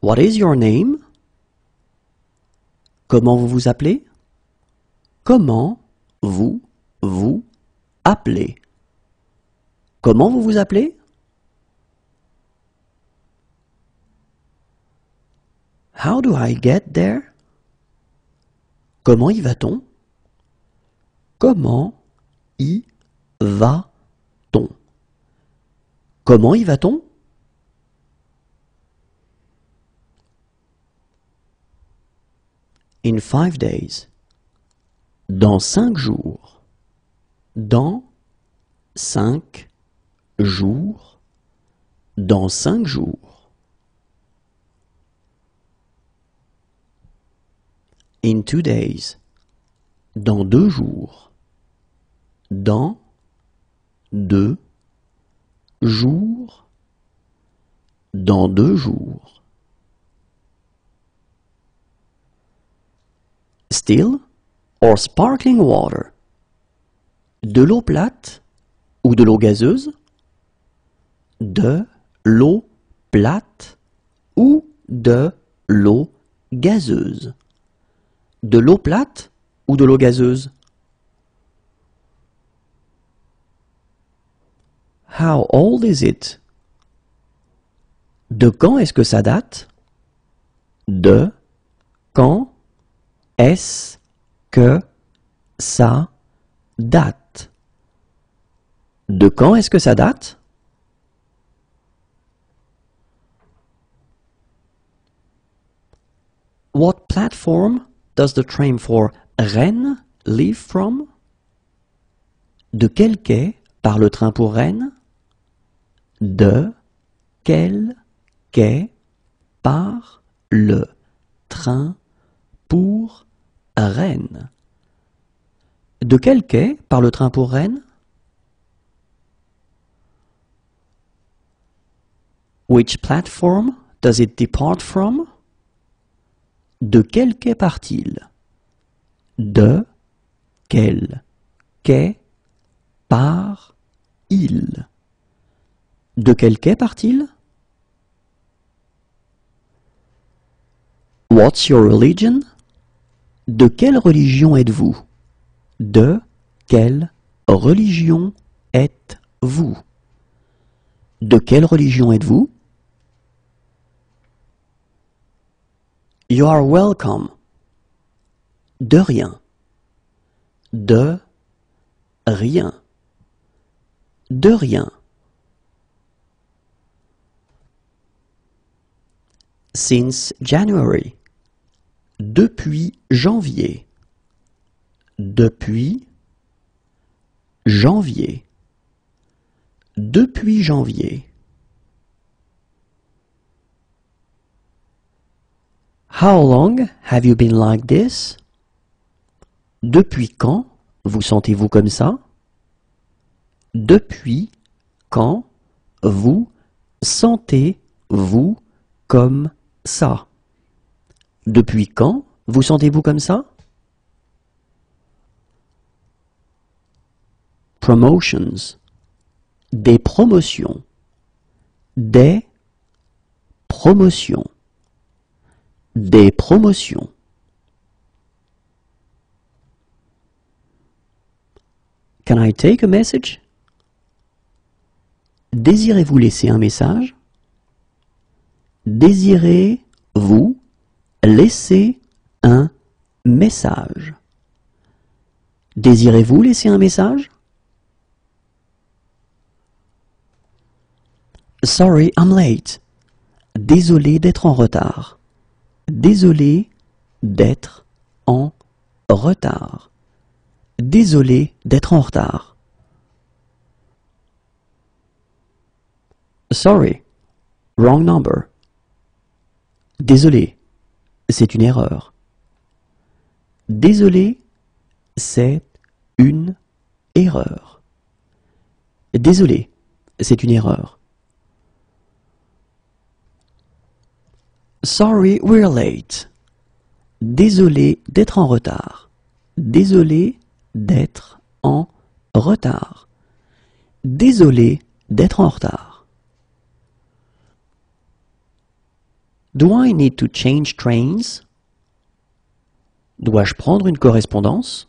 What is your name? Comment vous vous appelez? Comment vous vous appelez? Comment vous vous appelez? How do I get there? Comment y va-t-on? Comment y va-t-on? Comment y va-t-on? In 5 days. Dans 5 jours. Dans 5 jours. Dans 5 jours. In 2 days. Dans 2 jours. Dans 2 jours. Dans 2 jours. Still or sparkling water? De l'eau plate ou de l'eau gazeuse? De l'eau plate ou de l'eau gazeuse? De l'eau plate ou de l'eau gazeuse? How old is it? De quand est-ce que ça date? De quand est-ce que ça date? De quand est-ce que ça date? What platform does the train for Rennes leave from? De quel quai part le train pour Rennes? De quel quai part le train pour Rennes? De quel quai part le train pour Rennes? Which platform does it depart from? De quel quai part-il? De quel quai part-il? De quel quai part-il? What's your religion? De quelle religion êtes-vous? De quelle religion êtes-vous? De quelle religion êtes-vous? You are welcome. De rien. De rien. De rien. Since January. Depuis janvier. Depuis janvier. Depuis janvier. How long have you been like this? Depuis quand vous sentez-vous comme ça? Depuis quand vous sentez-vous comme ça? Depuis quand vous sentez-vous comme ça? Promotions. Des promotions. Des promotions. Des promotions. Can I take a message? Désirez-vous laisser un message? Désirez-vous laisser un message? Désirez-vous laisser un message? Sorry, I'm late. Désolé d'être en retard. Désolé d'être en retard. Désolé d'être en retard. Sorry, wrong number. Désolé, c'est une erreur. Désolé, c'est une erreur. Désolé, c'est une erreur. Sorry, we're late. Désolé d'être en retard. Désolé d'être en retard. Désolé d'être en retard. Do I need to change trains? Dois-je prendre une correspondance?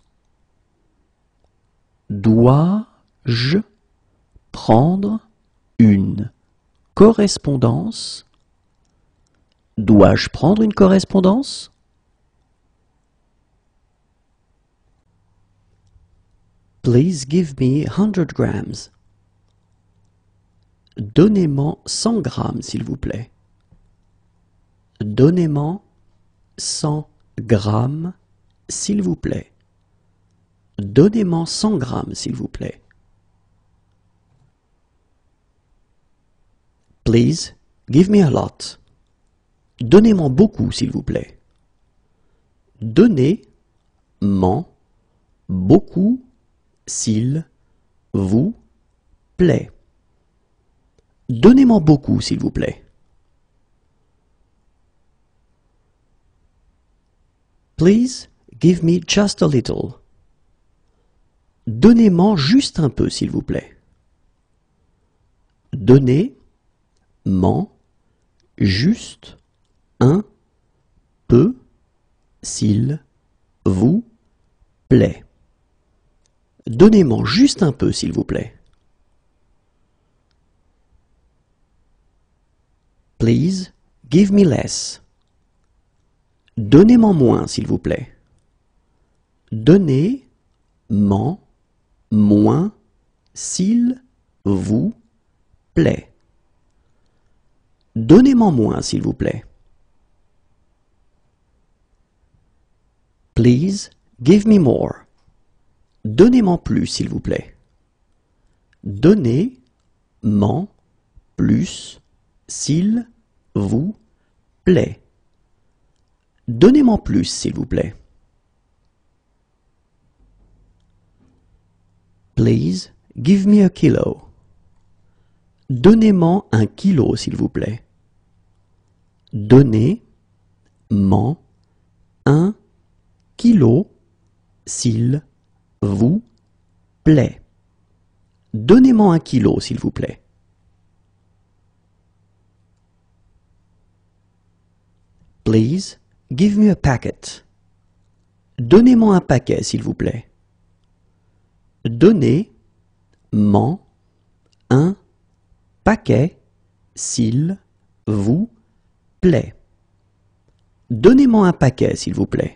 Dois-je prendre une correspondance? Dois-je prendre une correspondance? Please give me 100 grams. Donnez-moi 100 grammes, s'il vous plaît. Donnez-moi 100 grammes, s'il vous plaît. Donnez-moi 100 grammes, s'il vous plaît. Please give me a lot. Donnez-moi beaucoup, s'il vous plaît. Donnez-moi beaucoup, s'il vous plaît. Donnez-moi beaucoup, s'il vous plaît. Please give me just a little. Donnez-moi juste un peu, s'il vous plaît. Donnez-moi juste un peu, s'il vous plaît. Donnez-moi juste un peu, s'il vous plaît. Please give me less. Donnez-moi moins, s'il vous plaît. Donnez-moi moins, s'il vous plaît. Donnez-moi moins, s'il vous plaît. Please give me more. Donnez-moi plus, s'il vous plaît. Donnez-moi plus, s'il vous plaît. Donnez-moi plus, s'il vous plaît. Please give me a kilo. Donnez-moi un kilo, s'il vous plaît. Donnez-moi un kilo, s'il vous plaît. Donnez-moi un kilo, s'il vous plaît. Please give me a packet. Donnez-moi un paquet, s'il vous plaît. Donnez-moi un paquet, s'il vous plaît. Donnez-moi un paquet, s'il vous plaît.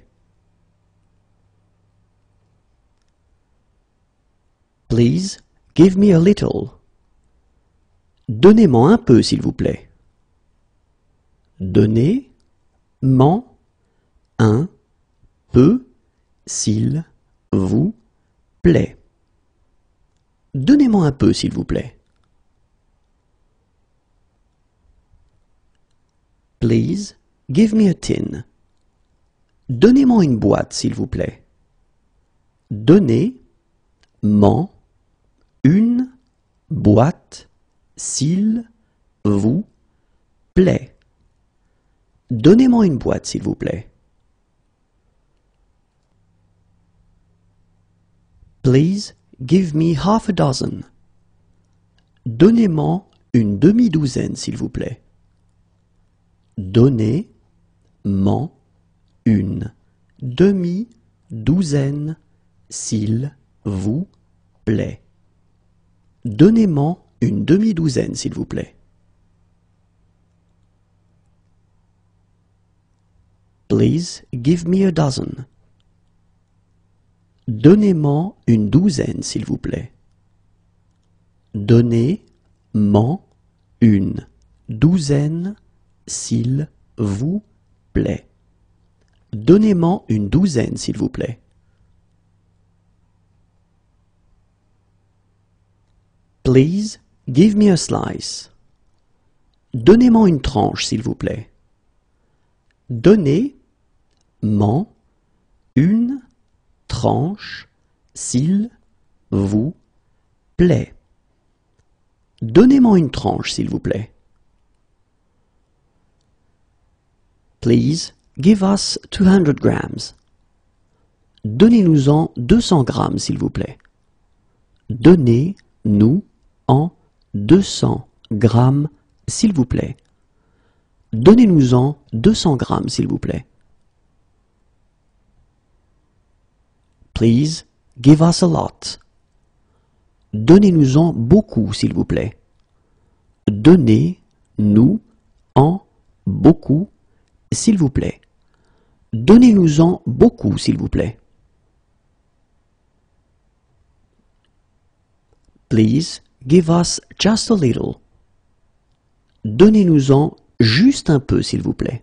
Please give me a little. Donnez-moi un peu, s'il vous plaît. Donnez-moi un peu, s'il vous plaît. Donnez-moi un peu, s'il vous plaît. Please give me a tin. Donnez-moi une boîte, s'il vous plaît. Donnez-moi une boîte, s'il vous plaît. Donnez-moi une boîte, s'il vous plaît. Please give me half a dozen. Donnez-moi une demi-douzaine, s'il vous plaît. Donnez-moi une demi-douzaine, s'il vous plaît. Donnez-moi une demi-douzaine, s'il vous plaît. Please give me a dozen. Donnez-moi une douzaine, s'il vous plaît. Donnez-moi une douzaine, s'il vous plaît. Donnez-moi une douzaine, s'il vous plaît. Please give me a slice. Donnez-moi une tranche, s'il vous plaît. Donnez-moi une tranche, s'il vous plaît. Donnez-moi une tranche, s'il vous plaît. Please give us 200 grams. Donnez-nous-en 200 grammes, s'il vous plaît. Donnez-nous en 200 grammes, s'il vous plaît. Donnez-nous-en 200 grammes, s'il vous plaît. Please give us a lot. Donnez-nous-en beaucoup, s'il vous plaît. Donnez-nous-en beaucoup, s'il vous plaît. Donnez-nous-en beaucoup, s'il vous plaît. Please give us just a little. Donnez-nous-en juste un peu, s'il vous plaît.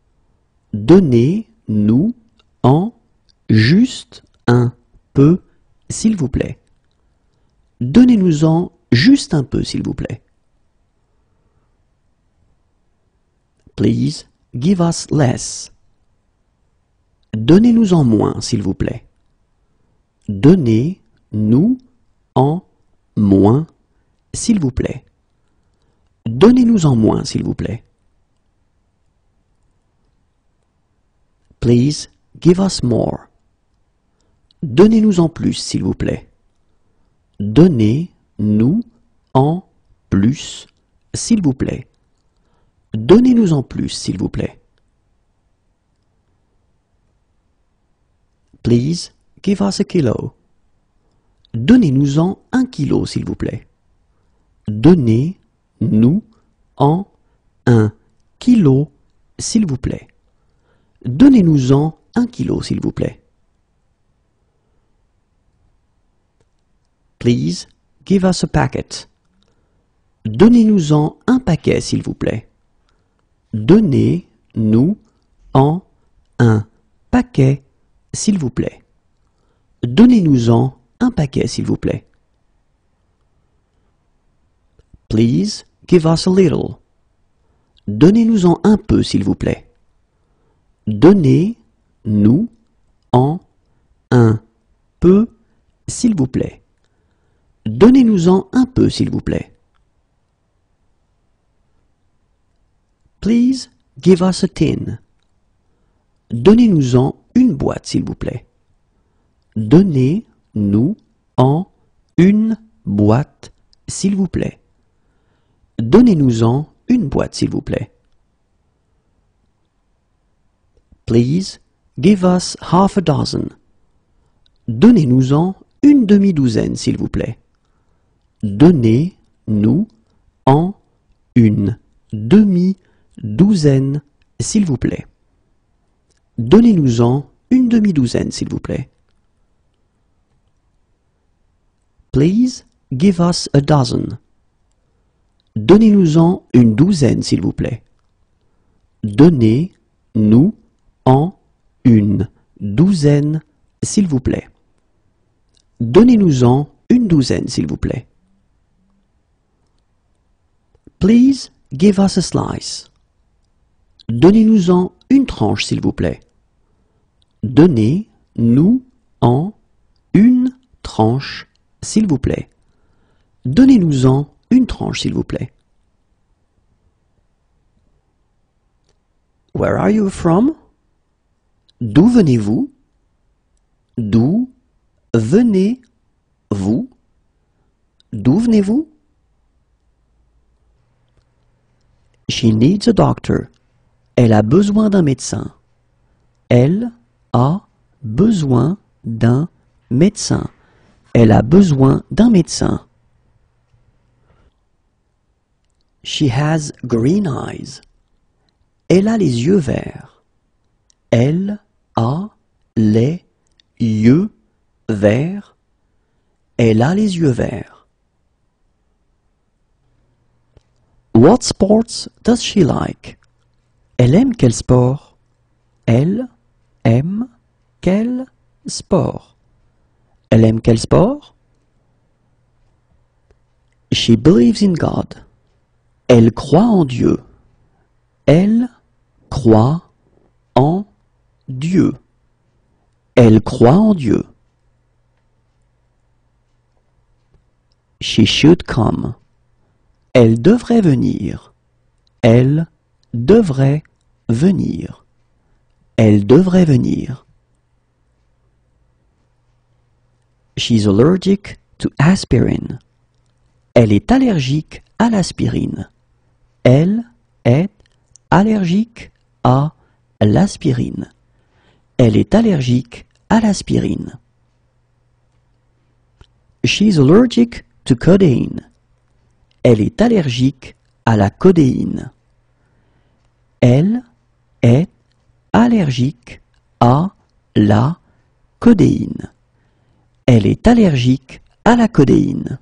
Donnez-nous-en juste un peu, s'il vous plaît. Donnez-nous-en juste un peu, s'il vous plaît. Please give us less. Donnez-nous-en moins, s'il vous plaît. Donnez-nous-en moins, s'il vous plaît. Donnez-nous-en moins, s'il vous plaît. Please give us more. Donnez-nous-en plus, s'il vous plaît. Donnez-nous-en plus, s'il vous plaît. Donnez-nous-en plus, s'il vous plaît. Please give us a kilo. Donnez-nous-en 1 kilo, s'il vous plaît. Donnez-nous-en 1 kilo, s'il vous plaît. Donnez-nous-en 1 kilo, s'il vous plaît. Please give us a packet. Donnez-nous-en un paquet, s'il vous plaît. Donnez-nous-en un paquet, s'il vous plaît. Donnez-nous-en un paquet, s'il vous plaît. Please give us a little. Donnez-nous-en un peu, s'il vous plaît. Donnez-nous-en un peu, s'il vous plaît. Donnez-nous-en un peu, s'il vous plaît. Please give us a tin. Donnez-nous-en une boîte, s'il vous plaît. Donnez-nous-en une boîte, s'il vous plaît. Donnez-nous-en une boîte, s'il vous plaît. Please give us half a dozen. Donnez-nous-en une demi-douzaine, s'il vous plaît. Donnez-nous-en une demi-douzaine, s'il vous plaît. Donnez-nous-en une demi-douzaine, s'il vous plaît. Please give us a dozen. Donnez-nous-en une douzaine, s'il vous plaît. Donnez-nous-en une douzaine, s'il vous plaît. Donnez-nous-en une douzaine, s'il vous plaît. Please give us a slice. Donnez-nous-en une tranche, s'il vous plaît. Donnez-nous-en une tranche, s'il vous plaît. Donnez-nous-en une tranche, s'il vous plaît. Where are you from? D'où venez-vous? D'où venez-vous? D'où venez-vous? She needs a doctor. Elle a besoin d'un médecin. Elle a besoin d'un médecin. Elle a besoin d'un médecin. She has green eyes. Elle a les yeux verts. Elle a les yeux verts. Elle a les yeux verts. What sports does she like? Elle aime quel sport? Elle aime quel sport? Elle aime quel sport? She believes in God. Elle croit en Dieu. Elle croit en Dieu. Elle croit en Dieu. She should come. Elle devrait venir. Elle devrait venir. Elle devrait venir. She's allergic to aspirin. Elle est allergique à l'aspirine. Elle est allergique à l'aspirine. Elle est allergique à l'aspirine. She's allergic to codeine. Elle est allergique à la codéine. Elle est allergique à la codéine. Elle est allergique à la codéine.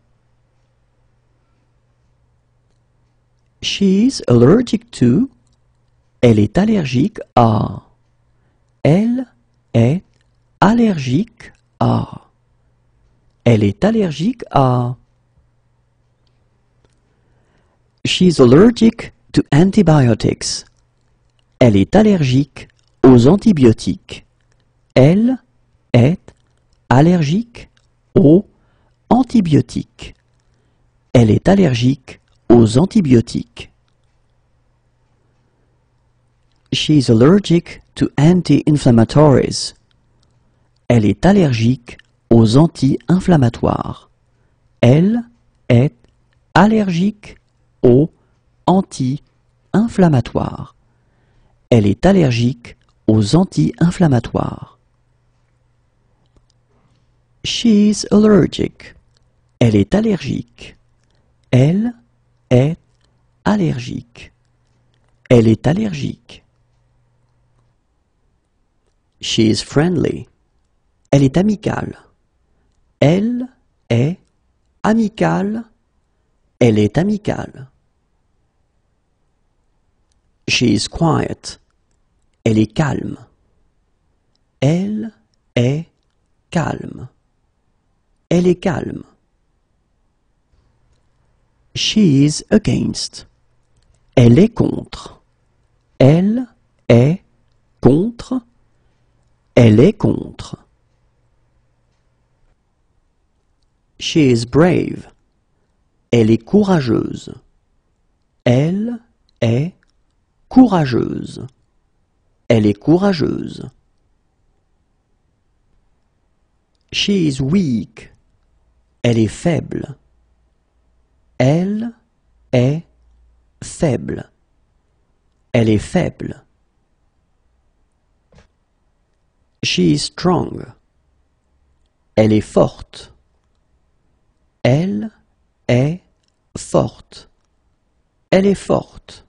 She's allergic to. Elle est allergique à. Elle est allergique à. Elle est allergique à. She's allergic to antibiotics. Elle est allergique aux antibiotiques. Elle est allergique aux antibiotiques. Elle est allergique aux antibiotiques. She's allergic to anti-inflammatories. Elle est allergique aux anti-inflammatoires. Elle est allergique aux anti-inflammatoires. Elle est allergique aux anti-inflammatoires. She's allergic. Elle est allergique. Elle est allergique. Elle est allergique. She's friendly. Elle est amicale. Elle est amicale. Elle est amicale. She's quiet. Elle est calme. Elle est calme. Elle est calme. She's against. Elle est contre. Elle est contre. Elle est contre. She is brave. Elle est courageuse. Elle est courageuse. Elle est courageuse. She is weak. Elle est faible. Elle est faible. Elle est faible. She is strong. Elle est forte. Elle est forte. Elle est forte.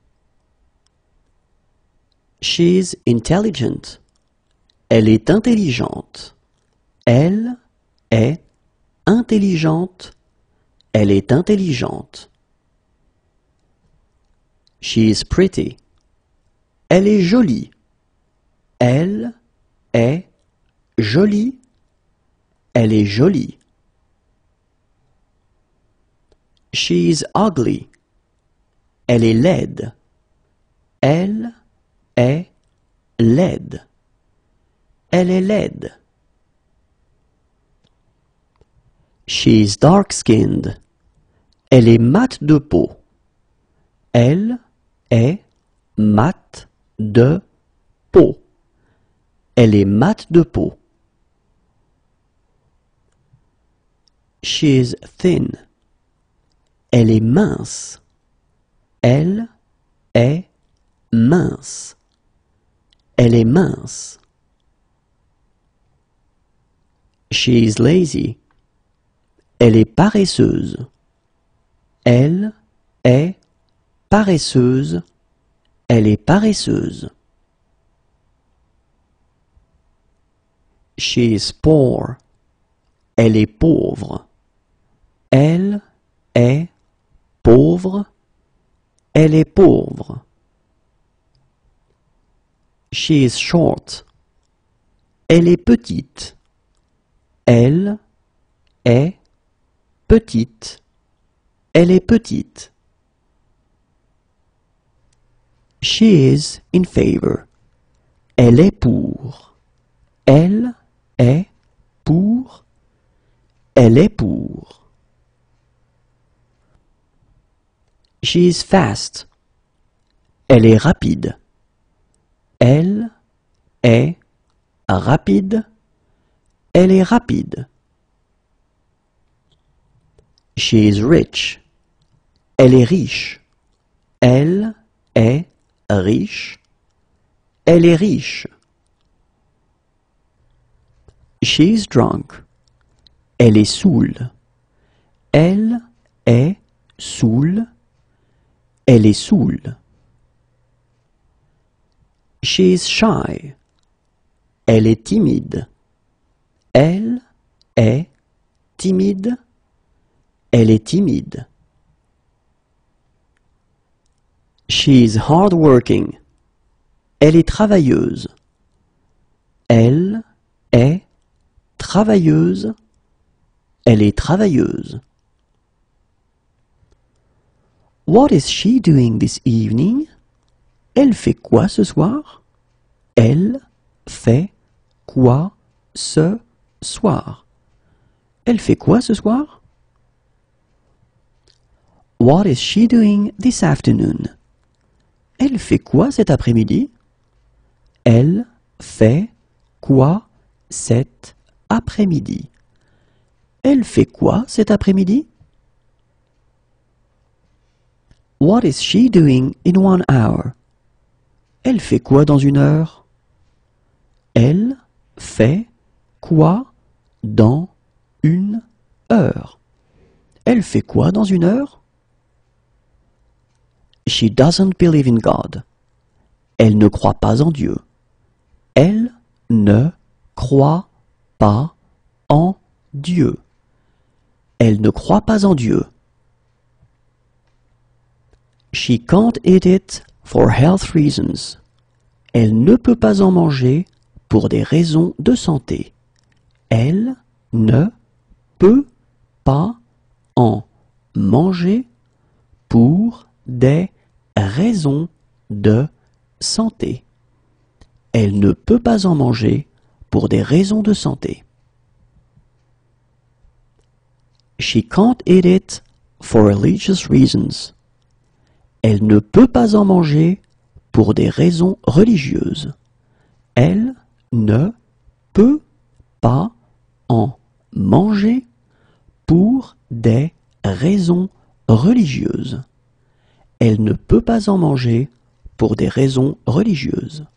She's intelligent. Elle est intelligente. Elle est intelligente. Elle est intelligente. She's pretty. Elle est jolie. Elle est jolie. Elle est jolie. She's ugly. Elle est laide. Elle est laide. Elle est laide. She's dark-skinned. Elle est mate de peau. Elle est mate de peau. Elle est mate de peau. She's thin. Elle est mince. Elle est mince. Elle est mince. She's lazy. Elle est paresseuse. Elle est paresseuse. Elle est paresseuse. She is poor. Elle est pauvre. Elle est pauvre. Elle est pauvre. She is short. Elle est petite. Elle est petite. Elle est petite. She is in favor. Elle est pour. Elle est pour. Elle est pour. She is fast. Elle est rapide. Elle est rapide. Elle est rapide. She is rich. Elle est riche. Elle est riche. Elle est riche. She's drunk. Elle est saoule. Elle est saoule. Elle est saoule. She's shy. Elle est timide. Elle est timide. Elle est timide. She's hardworking. Elle est travailleuse. Elle est travailleuse. Elle est travailleuse. What is she doing this evening? Elle fait quoi ce soir? Elle fait quoi ce soir? Elle fait quoi ce soir? What is she doing this afternoon? Elle fait quoi cet après-midi? Elle fait quoi cet après-midi? Elle fait quoi cet après-midi? What is she doing in 1 hour? Elle fait quoi dans 1 heure? Elle fait quoi dans 1 heure? Elle fait quoi dans 1 heure? She doesn't believe in God. Elle ne croit pas en Dieu. Elle ne croit pas en Dieu. Elle ne croit pas en Dieu. She can't eat it for health reasons. Elle ne peut pas en manger pour des raisons de santé. Elle ne peut pas en manger pour des raisons de santé. Elle ne peut pas en manger pour des raisons de santé. She can't eat it for religious reasons. Elle ne peut pas en manger pour des raisons religieuses. Elle ne peut pas en manger pour des raisons religieuses. Elle ne peut pas en manger pour des raisons religieuses.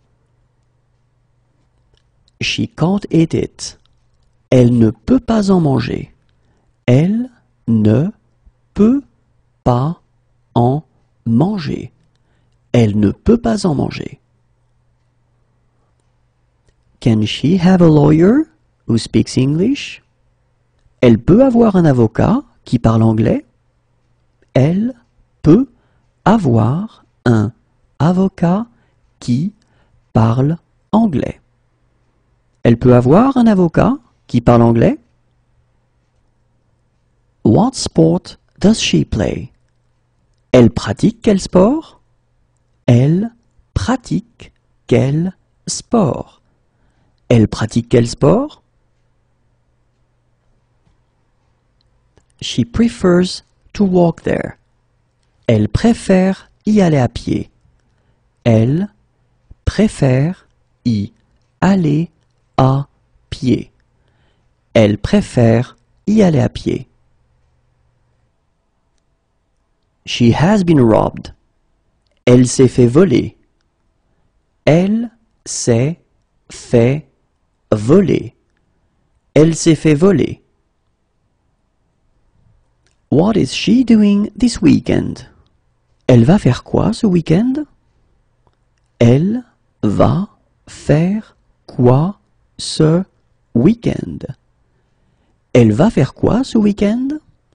She can't eat it. Elle ne peut pas en manger. Elle ne peut pas en manger. Elle ne peut pas en manger. Can she have a lawyer who speaks English? Elle peut avoir un avocat qui parle anglais. Elle peut avoir un avocat qui parle anglais. Elle peut avoir un avocat qui parle anglais. What sport does she play? Elle pratique quel sport? Elle pratique quel sport? Elle pratique quel sport? She prefers to walk there. Elle préfère y aller à pied. Elle préfère y aller à pied. Elle préfère y aller à pied. She has been robbed. Elle s'est fait voler. Elle s'est fait voler. Elle s'est fait voler. What is she doing this weekend? Elle va faire quoi ce week-end? Elle va faire quoi ce week-end? Elle va faire quoi ce week-end?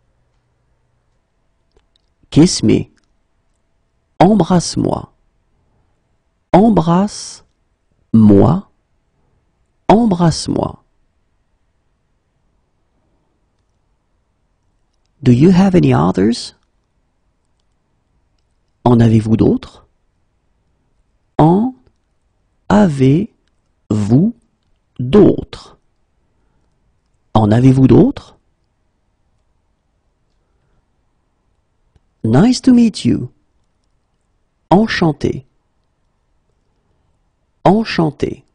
Kiss me. Embrasse-moi. Embrasse-moi. Embrasse-moi. Do you have any others? En avez-vous d'autres? En avez-vous d'autres? En avez-vous d'autres? Nice to meet you. Enchanté. Enchanté.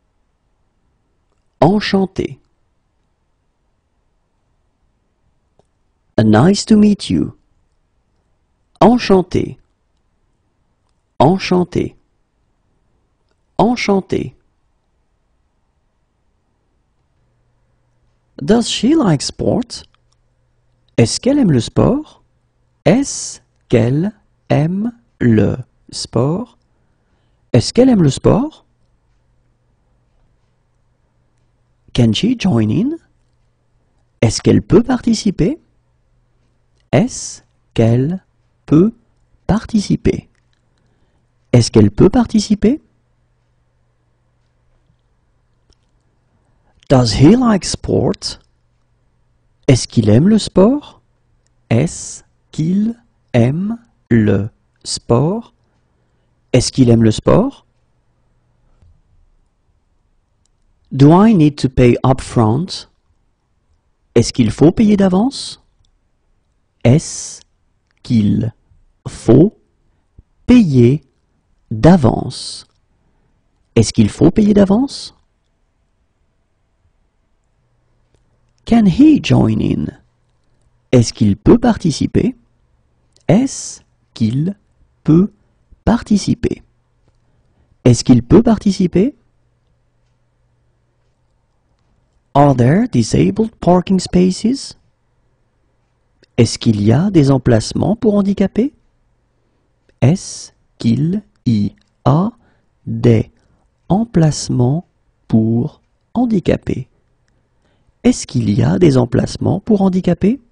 Enchanté. Nice to meet you. Enchanté. Enchanté. Enchanté. Does she like sport? Est-ce qu'elle aime le sport? Est-ce qu'elle aime le sport? Est-ce qu'elle aime le sport? Can she join in? Est-ce qu'elle peut participer? Est-ce qu'elle peut participer? Est-ce qu'elle peut participer? Does he like sport? Est-ce qu'il aime le sport? Est-ce qu'il aime le sport? Est-ce qu'il aime le sport? Do I need to pay upfront? Est-ce qu'il faut payer d'avance? Est-ce qu'il faut payer d'avance? Est-ce qu'il faut payer d'avance? Can he join in? Est-ce qu'il peut participer? Est-ce qu'il peut participer? Est-ce qu'il peut participer? Are there disabled parking spaces? Est-ce qu'il y a des emplacements pour handicapés? Est-ce qu'il y a des emplacements pour handicapés? Est-ce qu'il y a des emplacements pour handicapés?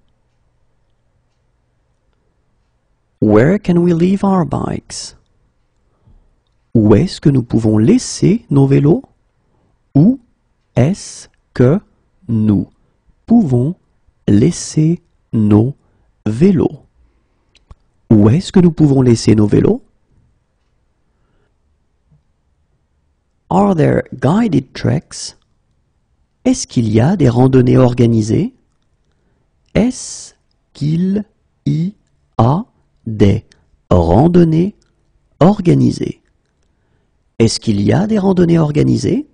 Where can we leave our bikes? Où est-ce que nous pouvons laisser nos vélos? Où est-ce que nous pouvons laisser nos vélos? Où est-ce que nous pouvons laisser nos vélos? Are there guided treks? Est-ce qu'il y a des randonnées organisées? Est-ce qu'il y a des randonnées organisées? Est-ce qu'il y a des randonnées organisées?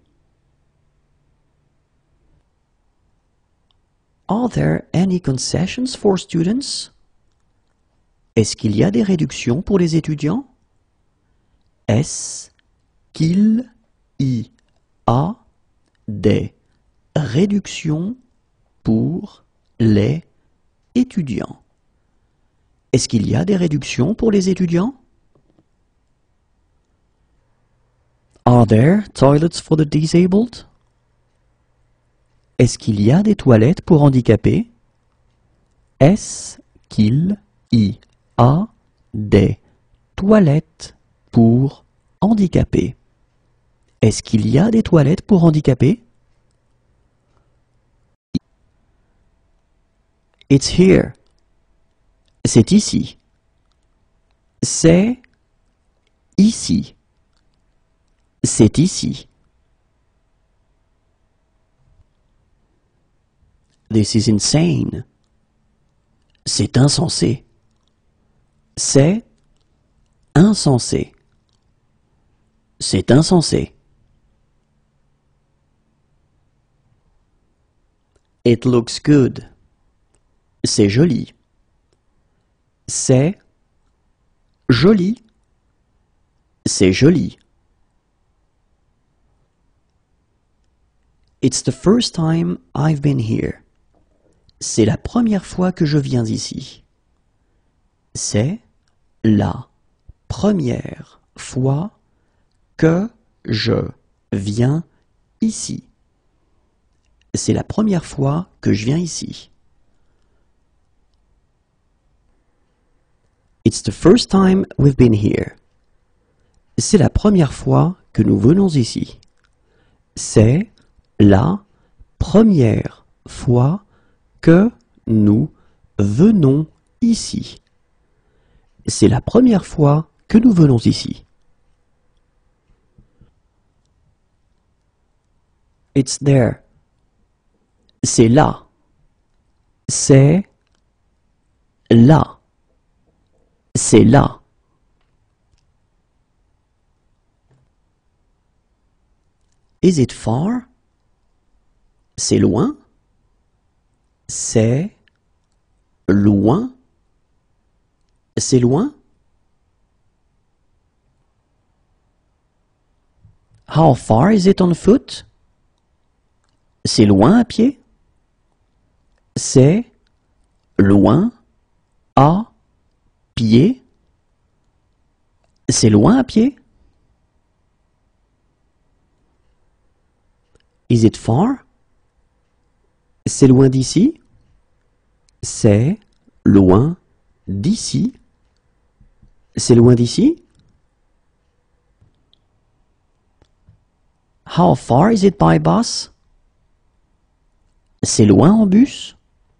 Are there any concessions for students? Est-ce qu'il y a des réductions pour les étudiants? Est-ce qu'il y a des réductions pour les étudiants? Est-ce qu'il y a des réductions pour les étudiants? Are there toilets for the disabled? Est-ce qu'il y a des toilettes pour handicapés? Est-ce qu'il y a des toilettes pour handicapés? Est-ce qu'il y a des toilettes pour handicapés? It's here. C'est ici. C'est ici. C'est ici. This is insane. C'est insensé. C'est insensé. C'est insensé. It looks good. C'est joli. C'est joli. C'est joli. It's the first time I've been here. C'est la première fois que je viens ici. C'est la première fois que je viens ici. C'est la première fois que je viens ici. It's the first time we've been here. C'est la première fois que nous venons ici. C'est la première fois que nous venons ici. C'est la première fois que nous venons ici. It's there. C'est là. C'est là. C'est là. Is it far? C'est loin? C'est loin? C'est loin? How far is it on foot? C'est loin à pied? C'est loin à pied? C'est loin à pied? Is it far? C'est loin d'ici? C'est loin d'ici? C'est loin d'ici? How far is it by bus? C'est loin en bus?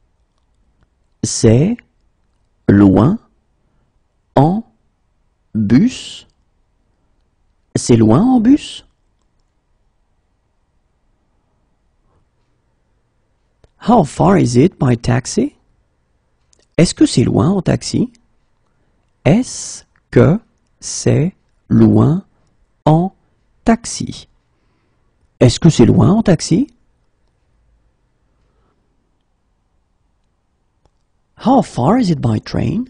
C'est loin en bus? C'est loin en bus? How far is it by taxi? Est-ce que c'est loin en taxi? Est-ce que c'est loin en taxi? Est-ce que c'est loin en taxi? How far is it by train?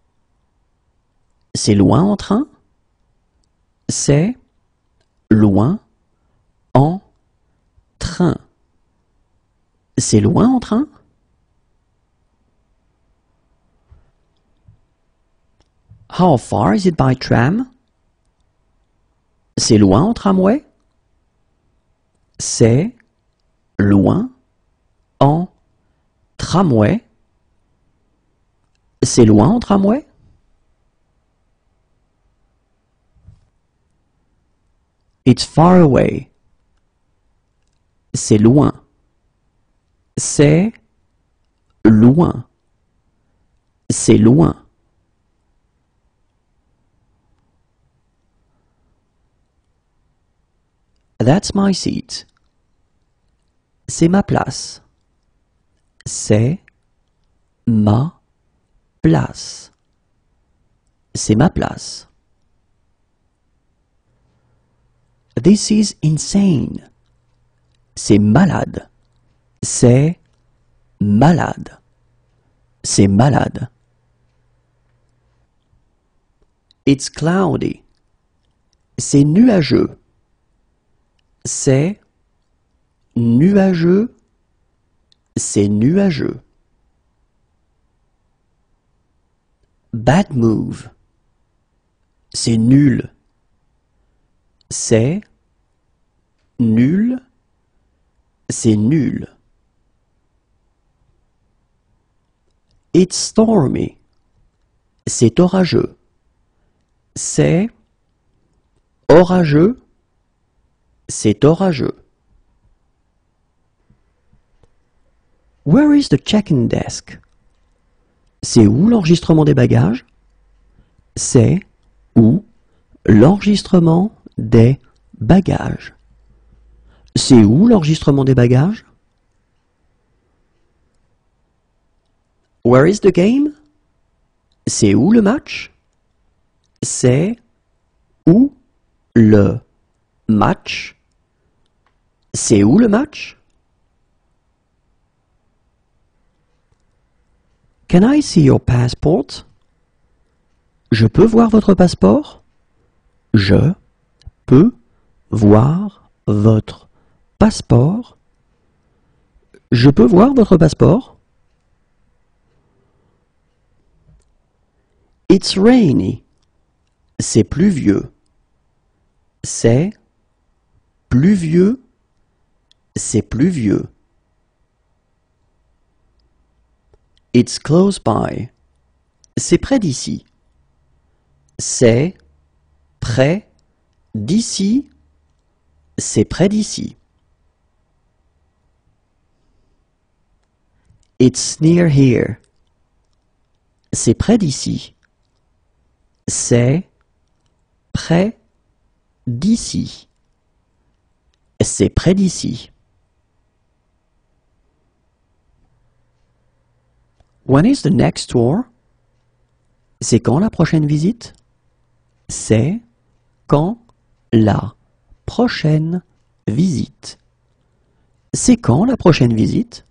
C'est loin en train? C'est loin en train. C'est loin en train? How far is it by tram? C'est loin en tramway? C'est loin en tramway? C'est loin en tramway? It's far away. C'est loin. C'est loin. C'est loin. That's my seat. C'est ma place. C'est ma place. C'est ma place. This is insane. C'est malade. C'est malade. C'est malade. It's cloudy. C'est nuageux. C'est nuageux. C'est nuageux. Bad move. C'est nul. C'est nul. C'est nul. It's stormy. C'est orageux. C'est orageux. C'est orageux. Where is the check-in desk? C'est où l'enregistrement des bagages? C'est où l'enregistrement des bagages? C'est où l'enregistrement des bagages? Where is the game? C'est où le match? C'est où le match? C'est où le match? Can I see your passport? Je peux voir votre passeport? Je peux voir votre passeport? Je peux voir votre passeport? It's rainy. C'est pluvieux. C'est pluvieux. C'est pluvieux. It's close by. C'est près d'ici. C'est près d'ici. C'est près d'ici. It's near here. C'est près d'ici. C'est près d'ici. C'est près d'ici. When is the next tour? C'est quand la prochaine visite? C'est quand la prochaine visite? C'est quand la prochaine visite?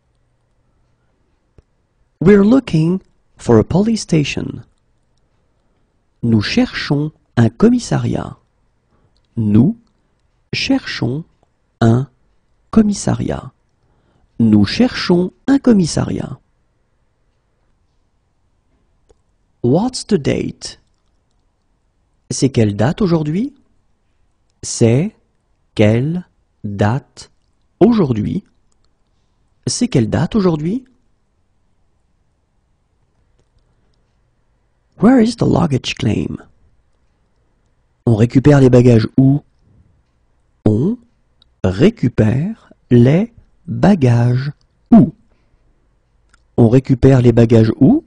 We're looking for a police station. Nous cherchons un commissariat. Nous cherchons un commissariat. Nous cherchons un commissariat. What's the date? C'est quelle date aujourd'hui? C'est quelle date aujourd'hui? C'est quelle date aujourd'hui? Where is the luggage claim? On récupère les bagages où? On récupère les bagages où? On récupère les bagages où?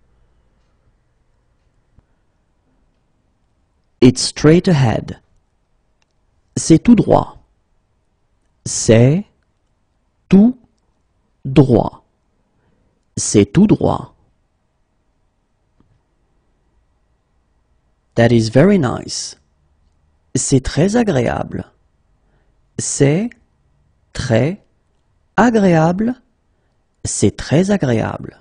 It's straight ahead. C'est tout droit. C'est tout droit. C'est tout droit. That is very nice. C'est très agréable. C'est très agréable. C'est très agréable.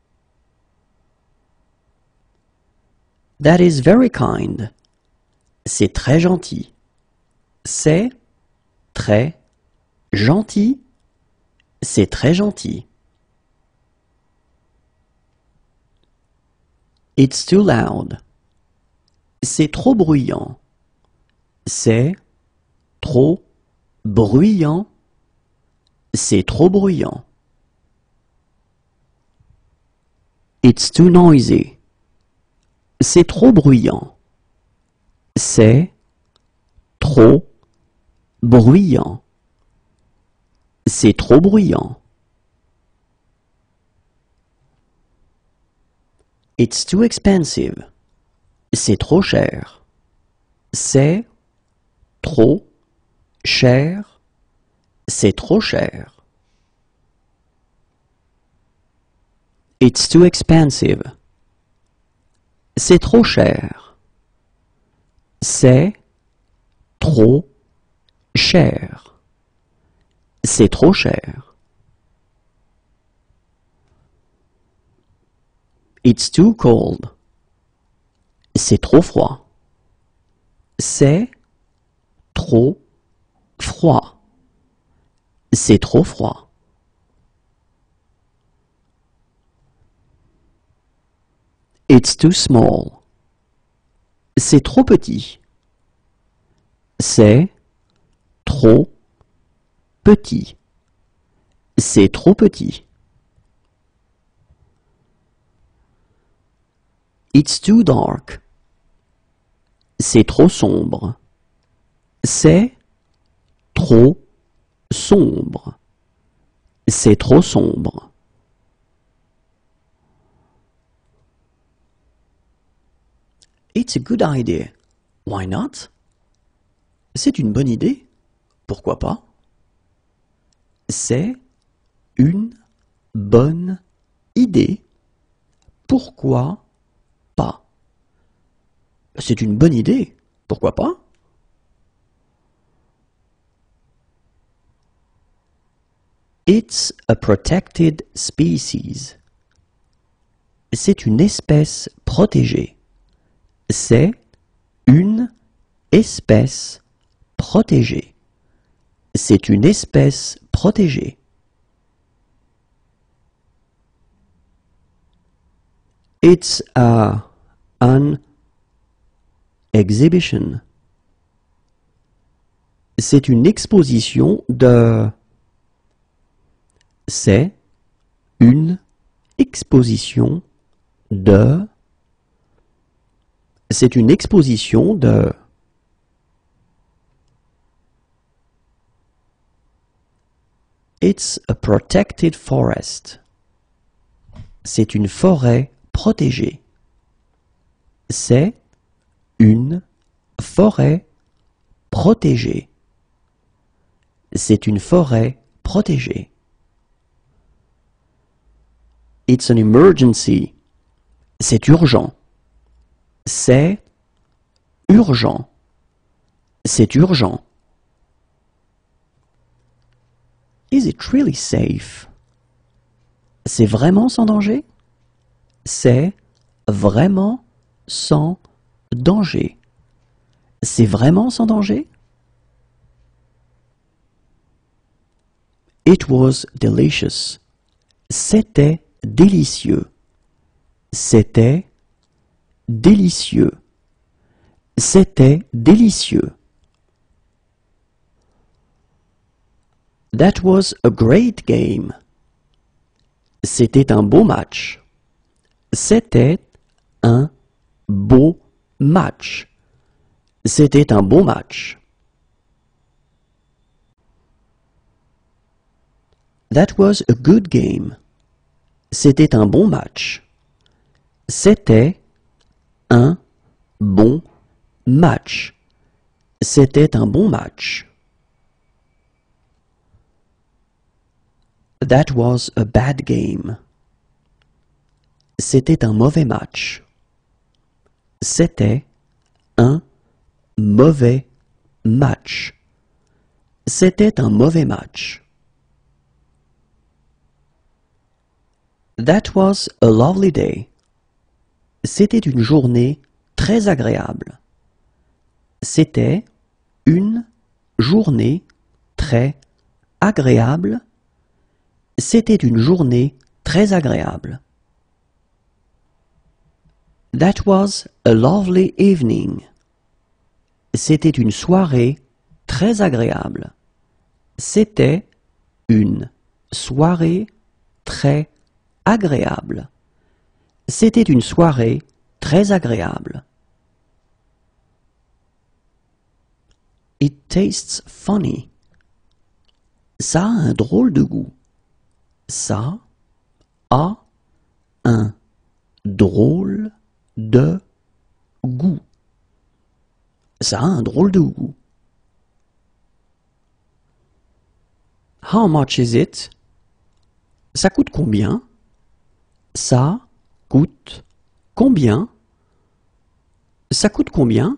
That is very kind. C'est très gentil. C'est très gentil. C'est très gentil. It's too loud. C'est trop bruyant. C'est trop bruyant. C'est trop bruyant. It's too noisy. C'est trop bruyant. C'est trop bruyant. C'est trop bruyant. It's too expensive. C'est trop cher. C'est trop cher. C'est trop cher. It's too expensive. C'est trop cher. C'est trop cher. C'est trop cher. It's too cold. C'est trop froid. C'est trop froid. C'est trop froid. It's too small. C'est trop petit. C'est trop petit. C'est trop petit. It's too dark. C'est trop sombre. C'est trop sombre. C'est trop sombre. It's a good idea. Why not? C'est une bonne idée. Pourquoi pas? C'est une bonne idée. Pourquoi pas? C'est une bonne idée. Pourquoi pas? It's a protected species. C'est une espèce protégée. C'est une espèce protégée. C'est une espèce protégée. It's an exhibition. C'est une exposition de... C'est une exposition de... C'est une exposition de... It's a protected forest. C'est une forêt protégée. C'est une forêt protégée. C'est une forêt protégée. It's an emergency. C'est urgent. C'est urgent. C'est urgent. Is it really safe? C'est vraiment sans danger? C'est vraiment sans danger. C'est vraiment sans danger? It was delicious. C'était délicieux. C'était délicieux. C'était délicieux. That was a great game. C'était un beau match. C'était un beau match. C'était un beau match. That was a good game. C'était un bon match. C'était un bon match. C'était un bon match. That was a bad game. C'était un mauvais match. C'était un mauvais match. C'était un mauvais match. That was a lovely day. C'était une journée très agréable. C'était une journée très agréable. C'était une journée très agréable. That was a lovely evening. C'était une soirée très agréable. C'était une soirée très agréable. C'était une soirée très agréable. It tastes funny. Ça a un drôle de goût. Ça a un drôle de goût. Ça a un drôle de goût. How much is it? Ça coûte combien? Ça coûte combien? Ça coûte combien?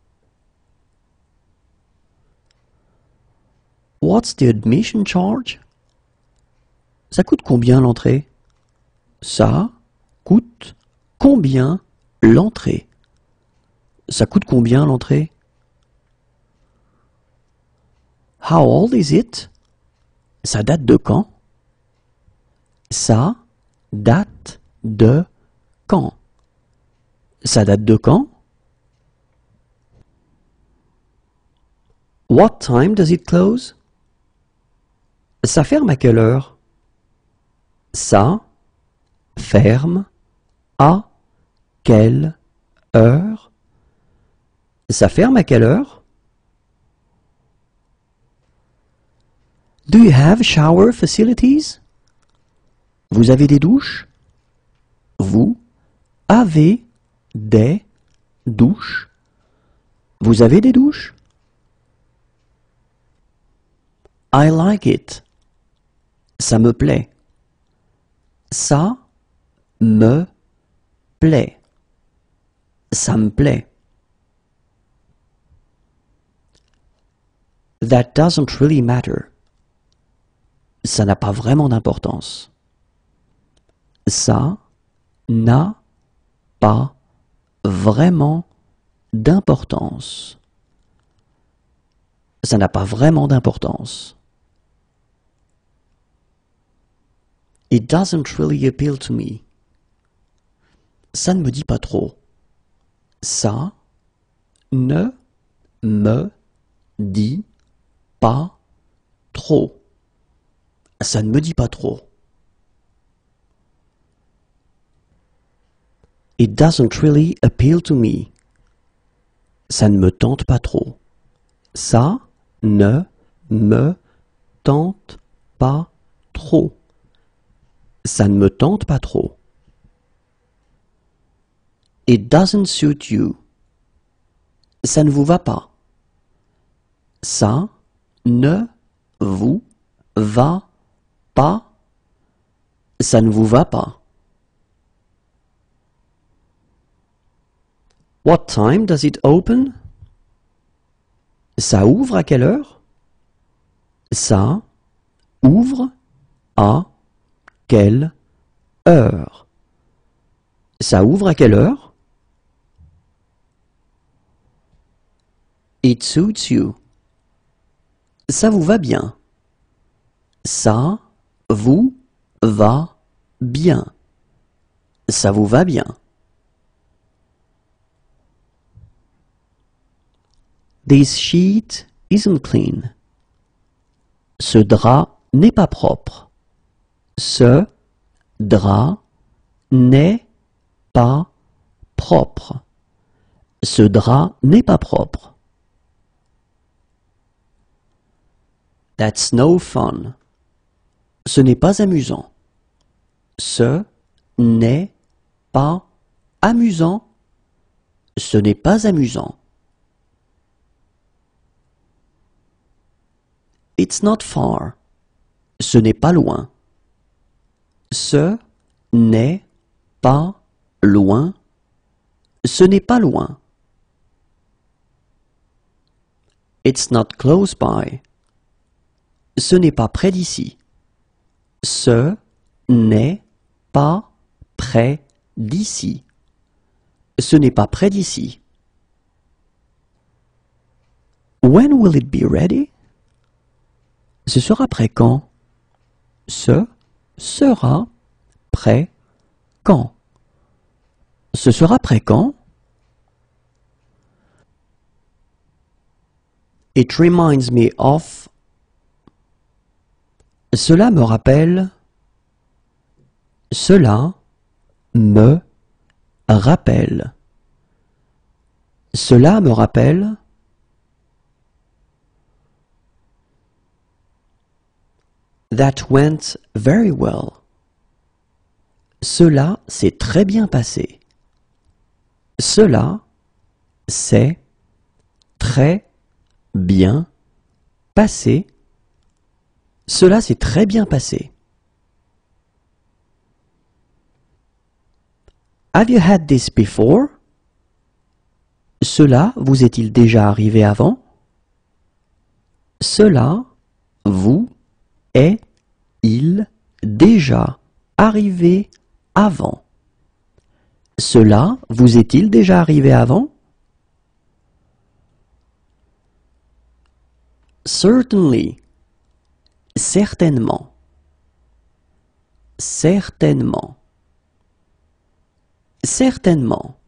What's the admission charge? Ça coûte combien l'entrée? Ça coûte combien l'entrée? Ça coûte combien l'entrée? How old is it? Ça date de quand? Ça date de quand? Ça date de quand? What time does it close? Ça ferme à quelle heure? Ça ferme à quelle heure? Ça ferme à quelle heure? Do you have shower facilities? Vous avez des douches? Vous avez des douches? Vous avez des douches? I like it. Ça me plaît. Ça me plaît. Ça me plaît. That doesn't really matter. Ça n'a pas vraiment d'importance. Ça n'a pas vraiment d'importance. Ça n'a pas vraiment d'importance. It doesn't really appeal to me. Ça ne me dit pas trop. Ça ne me dit pas trop. Ça ne me dit pas trop. It doesn't really appeal to me. Ça ne me tente pas trop. Ça ne me tente pas trop. Ça ne me tente pas trop. It doesn't suit you. Ça ne vous va pas. Ça ne vous va pas. Ça ne vous va pas. What time does it open? Ça ouvre à quelle heure? Ça ouvre à quelle heure? Ça ouvre à quelle heure? It suits you. Ça vous va bien. Ça vous va bien. Ça vous va bien. This sheet isn't clean. Ce drap n'est pas propre. Ce drap n'est pas propre. Ce drap n'est pas propre. That's no fun. Ce n'est pas amusant. Ce n'est pas amusant. Ce n'est pas amusant. It's not far. Ce n'est pas loin. Ce n'est pas loin. Ce n'est pas loin. It's not close by. Ce n'est pas près d'ici. Ce n'est pas près d'ici. Ce n'est pas près d'ici. When will it be ready? Ce sera prêt quand? Ce sera prêt quand? Ce sera prêt quand? It reminds me of. Cela me rappelle. Cela me rappelle. Cela me rappelle. That went very well. Cela s'est très bien passé. Cela s'est très bien passé. Cela s'est très bien passé. Have you had this before? Cela vous est-il déjà arrivé avant? Cela vous est-il déjà arrivé avant? Cela vous est-il déjà arrivé avant? Certainly. Certainement. Certainement. Certainement.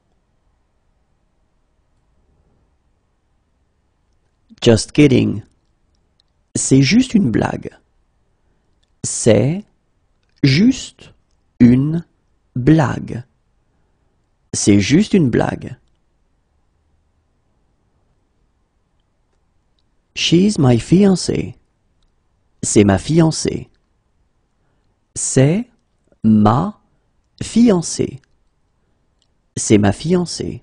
Just kidding. C'est juste une blague. C'est juste une blague. C'est juste une blague. She's my fiancée. C'est ma fiancée. C'est ma fiancée. C'est ma fiancée.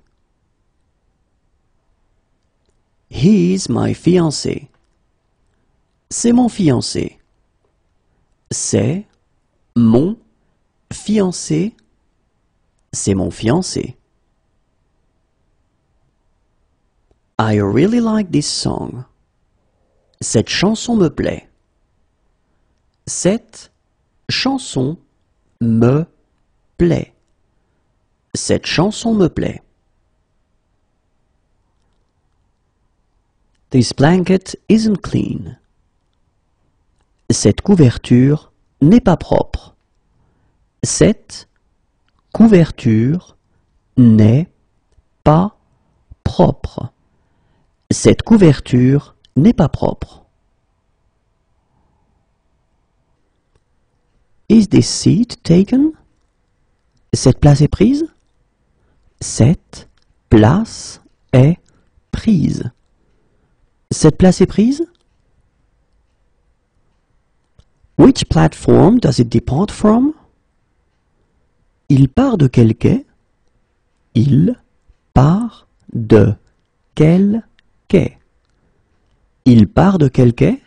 He's my fiancé. C'est mon fiancé. C'est mon fiancé. C'est mon fiancé. I really like this song. Cette chanson me plaît. Cette chanson me plaît. Cette chanson me plaît. This blanket isn't clean. Cette couverture n'est pas propre. Cette couverture n'est pas propre. Cette couverture n'est pas propre. Is this seat taken? Cette place est prise? Cette place est prise. Cette place est prise? Which platform does it depart from? Il part de quel quai? Il part de quel quai? Il part de quel quai?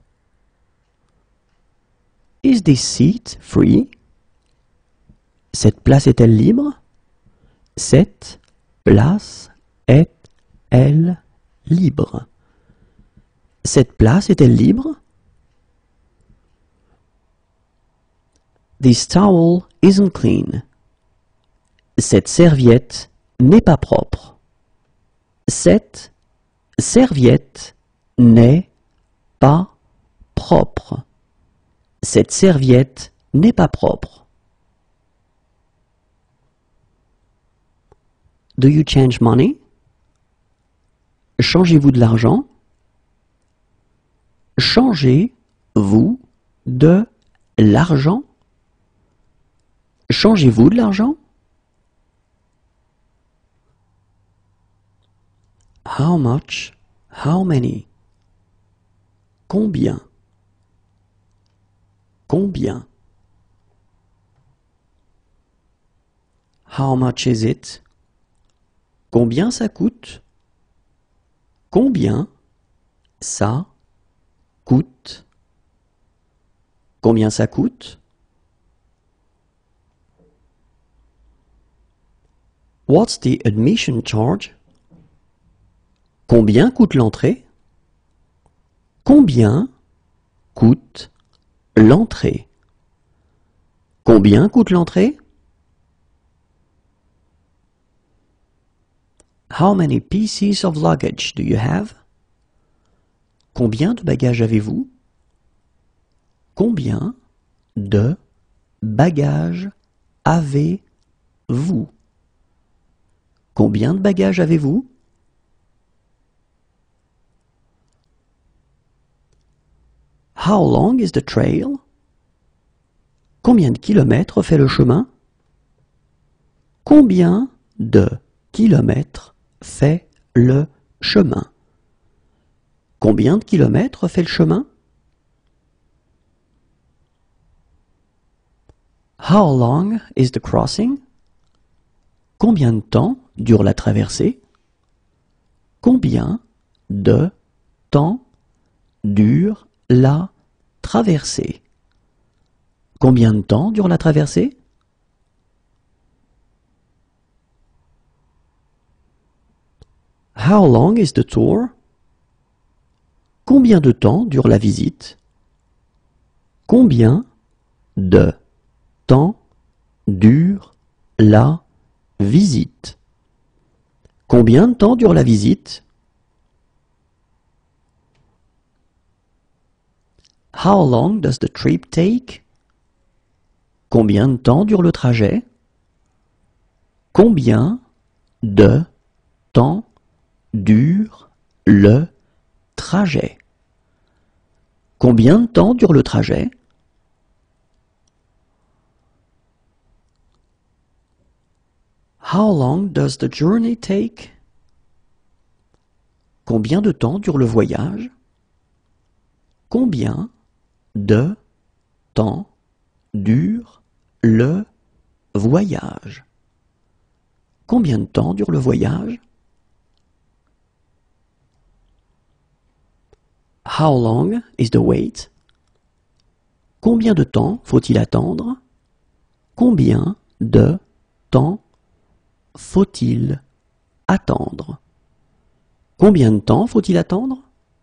Is this seat free? Cette place est-elle libre? Cette place est-elle libre? Cette place est-elle libre? This towel isn't clean. Cette serviette n'est pas propre. Cette serviette n'est pas propre. Cette serviette n'est pas propre. Do you change money? Changez-vous de l'argent? Changez-vous de l'argent? Changez-vous de l'argent? How much? How many? Combien? Combien? How much is it? Combien ça coûte? Combien ça coûte? Combien ça coûte? What's the admission charge? Combien coûte l'entrée? Combien coûte l'entrée? Combien coûte l'entrée? How many pieces of luggage do you have? Combien de bagages avez-vous? Combien de bagages avez-vous? Combien de bagages avez-vous? How long is the trail? Combien de kilomètres fait le chemin? Combien de kilomètres fait le chemin? Combien de kilomètres fait le chemin? How long is the crossing? Combien de temps dure la traversée? Combien de temps dure la traversée? Combien de temps dure la traversée? How long is the tour? Combien de temps dure la visite? Combien de temps dure la visite? Combien de temps dure la visite? How long does the trip take? Combien de temps dure le trajet? Combien de temps dure le trajet? Combien de temps dure le trajet? How long does the journey take? Combien de temps dure le voyage? Combien de temps dure le voyage? Combien de temps dure le voyage? How long is the wait? Combien de temps faut-il attendre? Combien de temps faut-il attendre? Combien de temps faut-il attendre?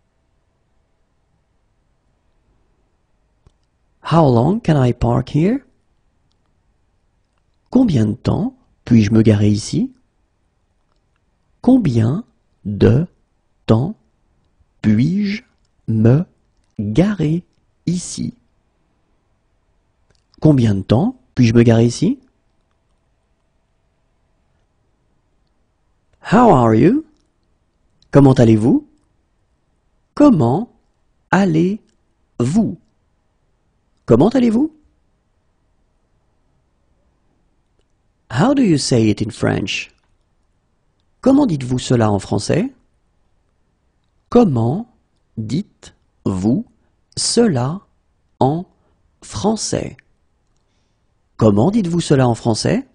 How long can I park here? Combien de temps puis-je me garer ici? Combien de temps puis-je me garer ici? Combien de temps puis-je me garer ici? How are you? Comment allez-vous? Comment allez-vous? Comment allez-vous? How do you say it in French? Comment dites-vous cela en français? Comment dites-vous cela en français? Comment dites-vous cela en français?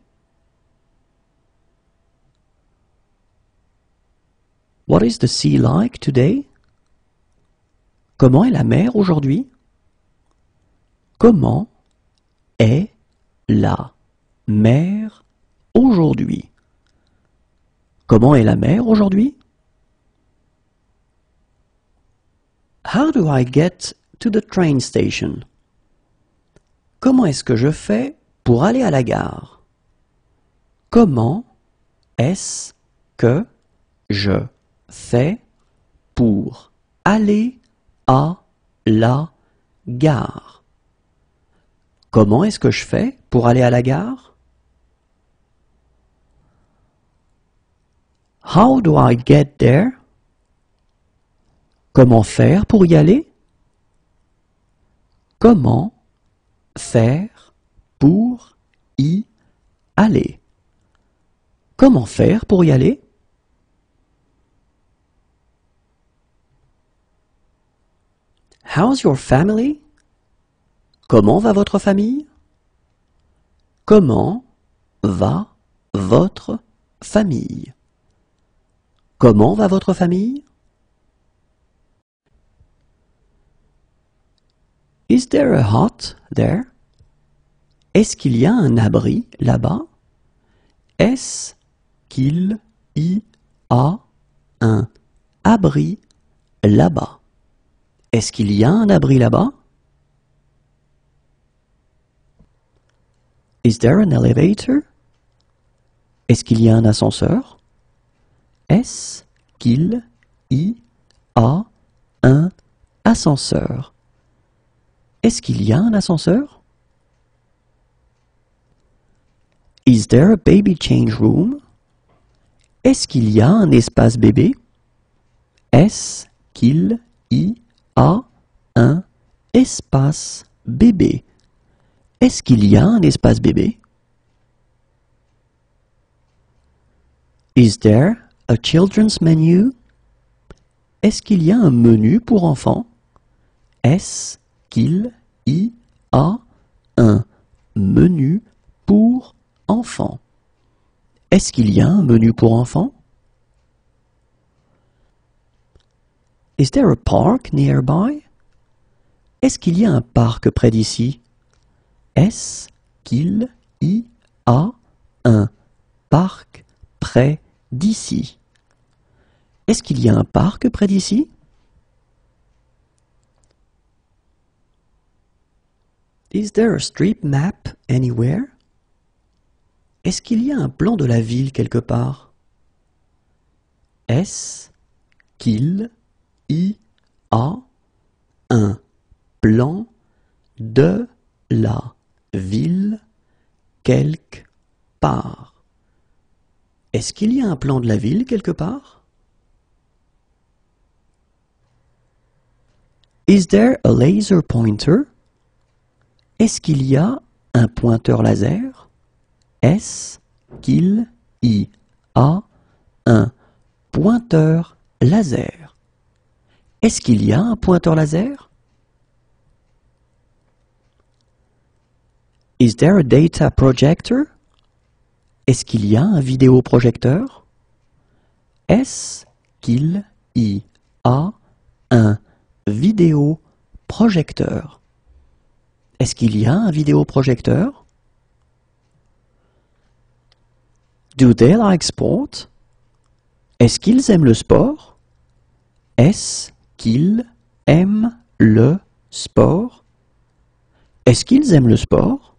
What is the sea like today? Comment est la mer aujourd'hui? Comment est la mer aujourd'hui? Comment est la mer aujourd'hui? How do I get to the train station? Comment est-ce que je fais pour aller à la gare? Comment est-ce que je fais pour aller à la gare? Comment est-ce que je fais pour aller à la gare? How do I get there? Comment faire pour y aller? Comment faire pour y aller? Comment faire pour y aller? How's your family? Comment va votre famille? Comment va votre famille? Comment va votre famille? Is there a hut there? Est-ce qu'il y a un abri là-bas? Est-ce qu'il y a un abri là-bas? Est-ce qu'il y a un abri là-bas? Is there an elevator? Est-ce qu'il y a un ascenseur? Est-ce qu'il y a un ascenseur? Est-ce qu'il y a un ascenseur? Is there a baby change room? Est-ce qu'il y a un espace bébé? Est-ce qu'il y a un espace bébé? Est-ce qu'il y a un espace bébé? Is there a children's menu? Est-ce qu'il y a un menu pour enfants? Est-ce qu'il y a un menu pour enfants? Est-ce qu'il y a un menu pour enfants? Is there a park nearby? Est-ce qu'il y a un parc près d'ici? Est-ce qu'il y a un parc près d'ici? Est-ce qu'il y a un parc près d'ici? Is there a street map anywhere? Est-ce qu'il y a un plan de la ville quelque part? Est-ce qu'il y a un plan de la ville quelque part? Est-ce qu'il y a un plan de la ville quelque part? Is there a laser pointer? Est-ce qu'il y a un pointeur laser? Est-ce qu'il y a un pointeur laser? Est-ce qu'il y a un pointeur laser? Is there a data projector? Est-ce qu'il y a un vidéoprojecteur? Est-ce qu'il y a un vidéoprojecteur? Est-ce qu'il y a un vidéoprojecteur? Do they like sport? Est-ce qu'ils aiment le sport? Est-ce qu'ils aiment le sport? Est-ce qu'ils aiment le sport?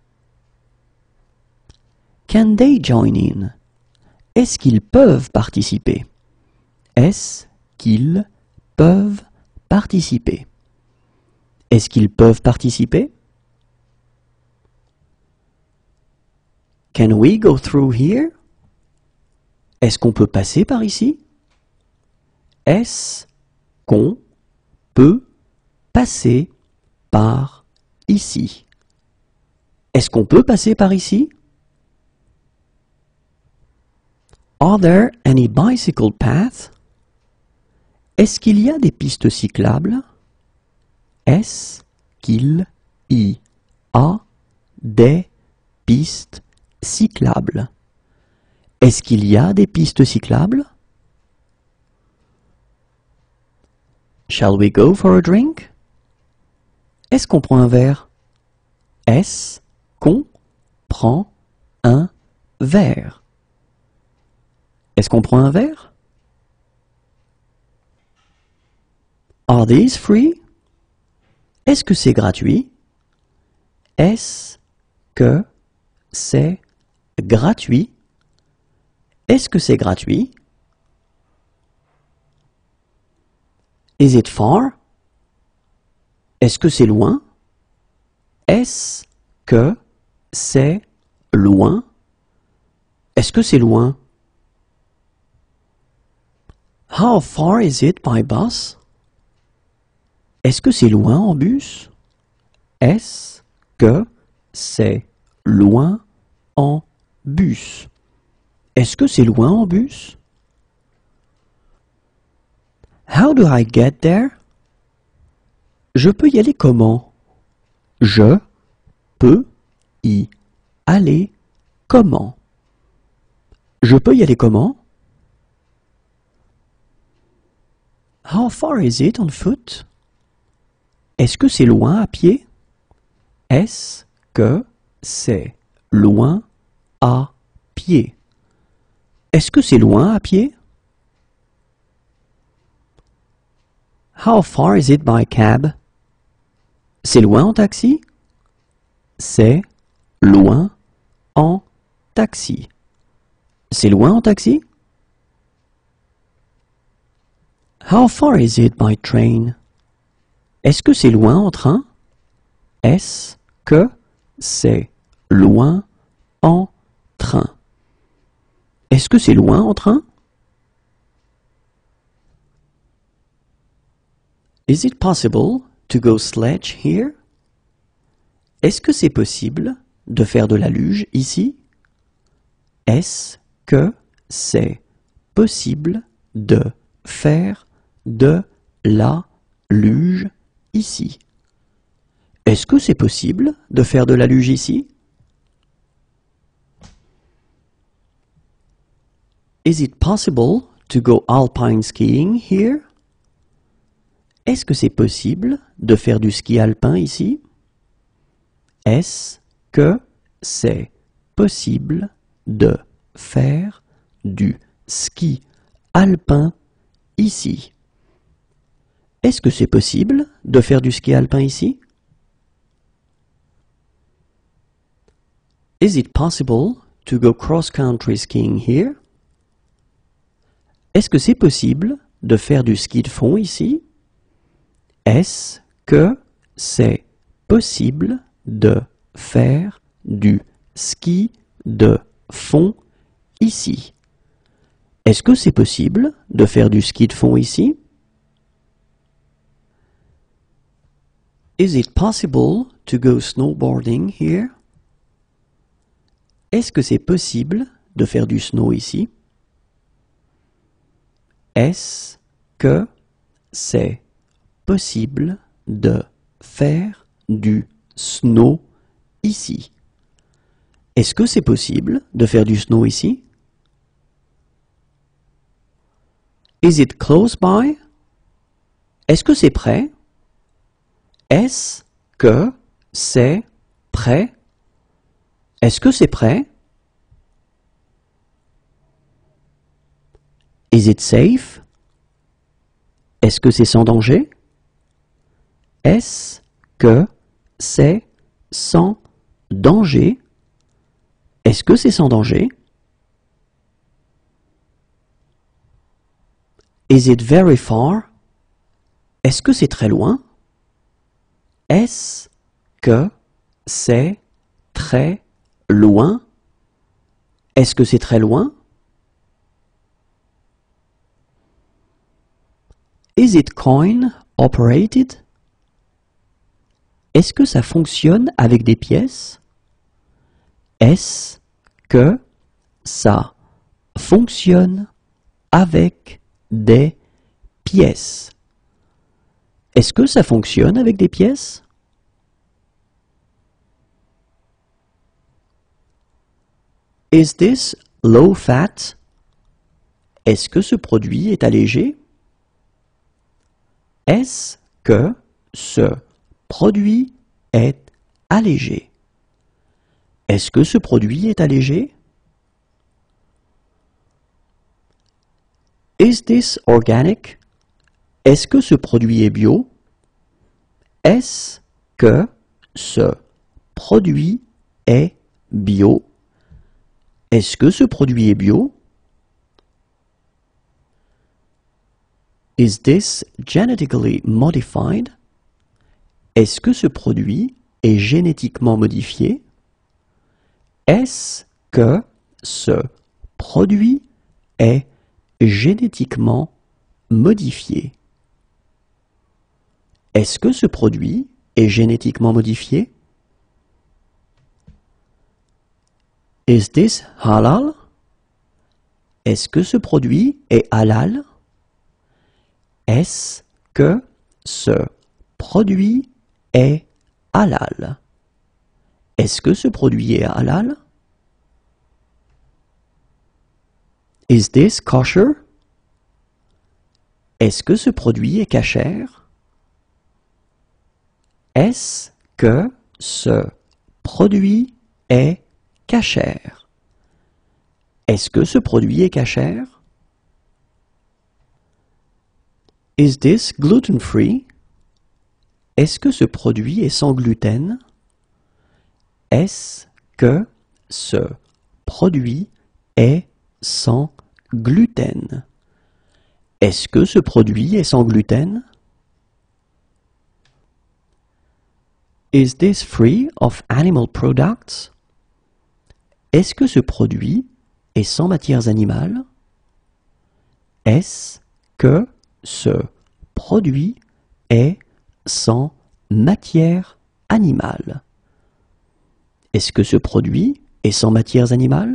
Can they join in? Est-ce qu'ils peuvent participer? Est-ce qu'ils peuvent participer? Est-ce qu'ils peuvent participer? Can we go through here? Est-ce qu'on peut passer par ici? Est-ce qu'on peut passer par ici? Est-ce qu'on peut passer par ici? Are there any bicycle paths? Est-ce qu'il y a des pistes cyclables? Est-ce qu'il y a des pistes cyclables? Est-ce qu'il y a des pistes cyclables? Shall we go for a drink? Est-ce qu'on prend un verre? Est-ce qu'on prend un verre? Est-ce qu'on prend un verre? Are these free? Est-ce que c'est gratuit? Est-ce que c'est gratuit? Est-ce que c'est gratuit? Is it far? Est-ce que c'est loin? Est-ce que c'est loin? Est-ce que c'est loin? How far is it by bus? Est-ce que c'est loin en bus? Est-ce que c'est loin en bus? Est-ce que c'est loin en bus? How do I get there? Je peux y aller comment? Je peux y aller comment? Je peux y aller comment? How far is it on foot? Est-ce que c'est loin à pied? Est-ce que c'est loin à pied? Est-ce que c'est loin à pied? How far is it by cab? C'est loin en taxi? C'est loin en taxi. C'est loin en taxi? How far is it by train? Est-ce que c'est loin en train? Est-ce que c'est loin en train? Est-ce que c'est loin en train? Is it possible to go sledge here? Est-ce que c'est possible de faire de la luge ici? Est-ce que c'est possible de faire de la luge ici? Est-ce que c'est possible de faire de la luge ici? Is it possible to go alpine skiing here? Est-ce que c'est possible de faire du ski alpin ici? Est-ce que c'est possible de faire du ski alpin ici? Est-ce que c'est possible de faire du ski alpin ici? Is it possible to go cross-country skiing here? Est-ce que c'est possible de faire du ski de fond ici? Est-ce que c'est possible de faire du ski de fond ici? Est-ce que c'est possible de faire du ski de fond ici? Is it possible to go snowboarding here? Est-ce que c'est possible de faire du snow ici? Est-ce que c'est possible de faire du snow ici? Est-ce que c'est possible de faire du snow ici? Is it close by? Est-ce que c'est prêt? Est-ce que c'est prêt? Est-ce que c'est prêt? Is it safe? Est-ce que c'est sans danger? Est-ce que c'est sans danger? Est-ce que c'est sans danger? Is it very far? Est-ce que c'est très loin? Est-ce que c'est très loin? Est-ce que c'est très loin? Is it coin operated? Est-ce que ça fonctionne avec des pièces? Est-ce que ça fonctionne avec des pièces? Est-ce que ça fonctionne avec des pièces? Is this low fat? Est-ce que ce produit est allégé? Est-ce que ce produit est allégé? Est-ce que ce produit est allégé? Is this organic? Est-ce que ce produit est bio? Est-ce que ce produit est bio? Est-ce que ce produit est bio? Is this genetically modified? Est-ce que ce produit est génétiquement modifié? Est-ce que ce produit est génétiquement modifié? Est-ce que ce produit est génétiquement modifié? Is this halal? Est-ce que ce produit est halal? Est-ce que ce produit est halal? Est-ce que ce produit est halal? Is this kosher? Est-ce que ce produit est cachère? Est-ce que ce produit est cachère? Est-ce que ce produit est cachère? Is this gluten-free? Est-ce que ce produit est sans gluten? Est-ce que ce produit est sans gluten? Est-ce que ce produit est sans gluten? Is this free of animal products? Est-ce que ce produit est sans matières animales? Est-ce que ce produit est sans matière animale? Est-ce que ce produit est sans matières animales?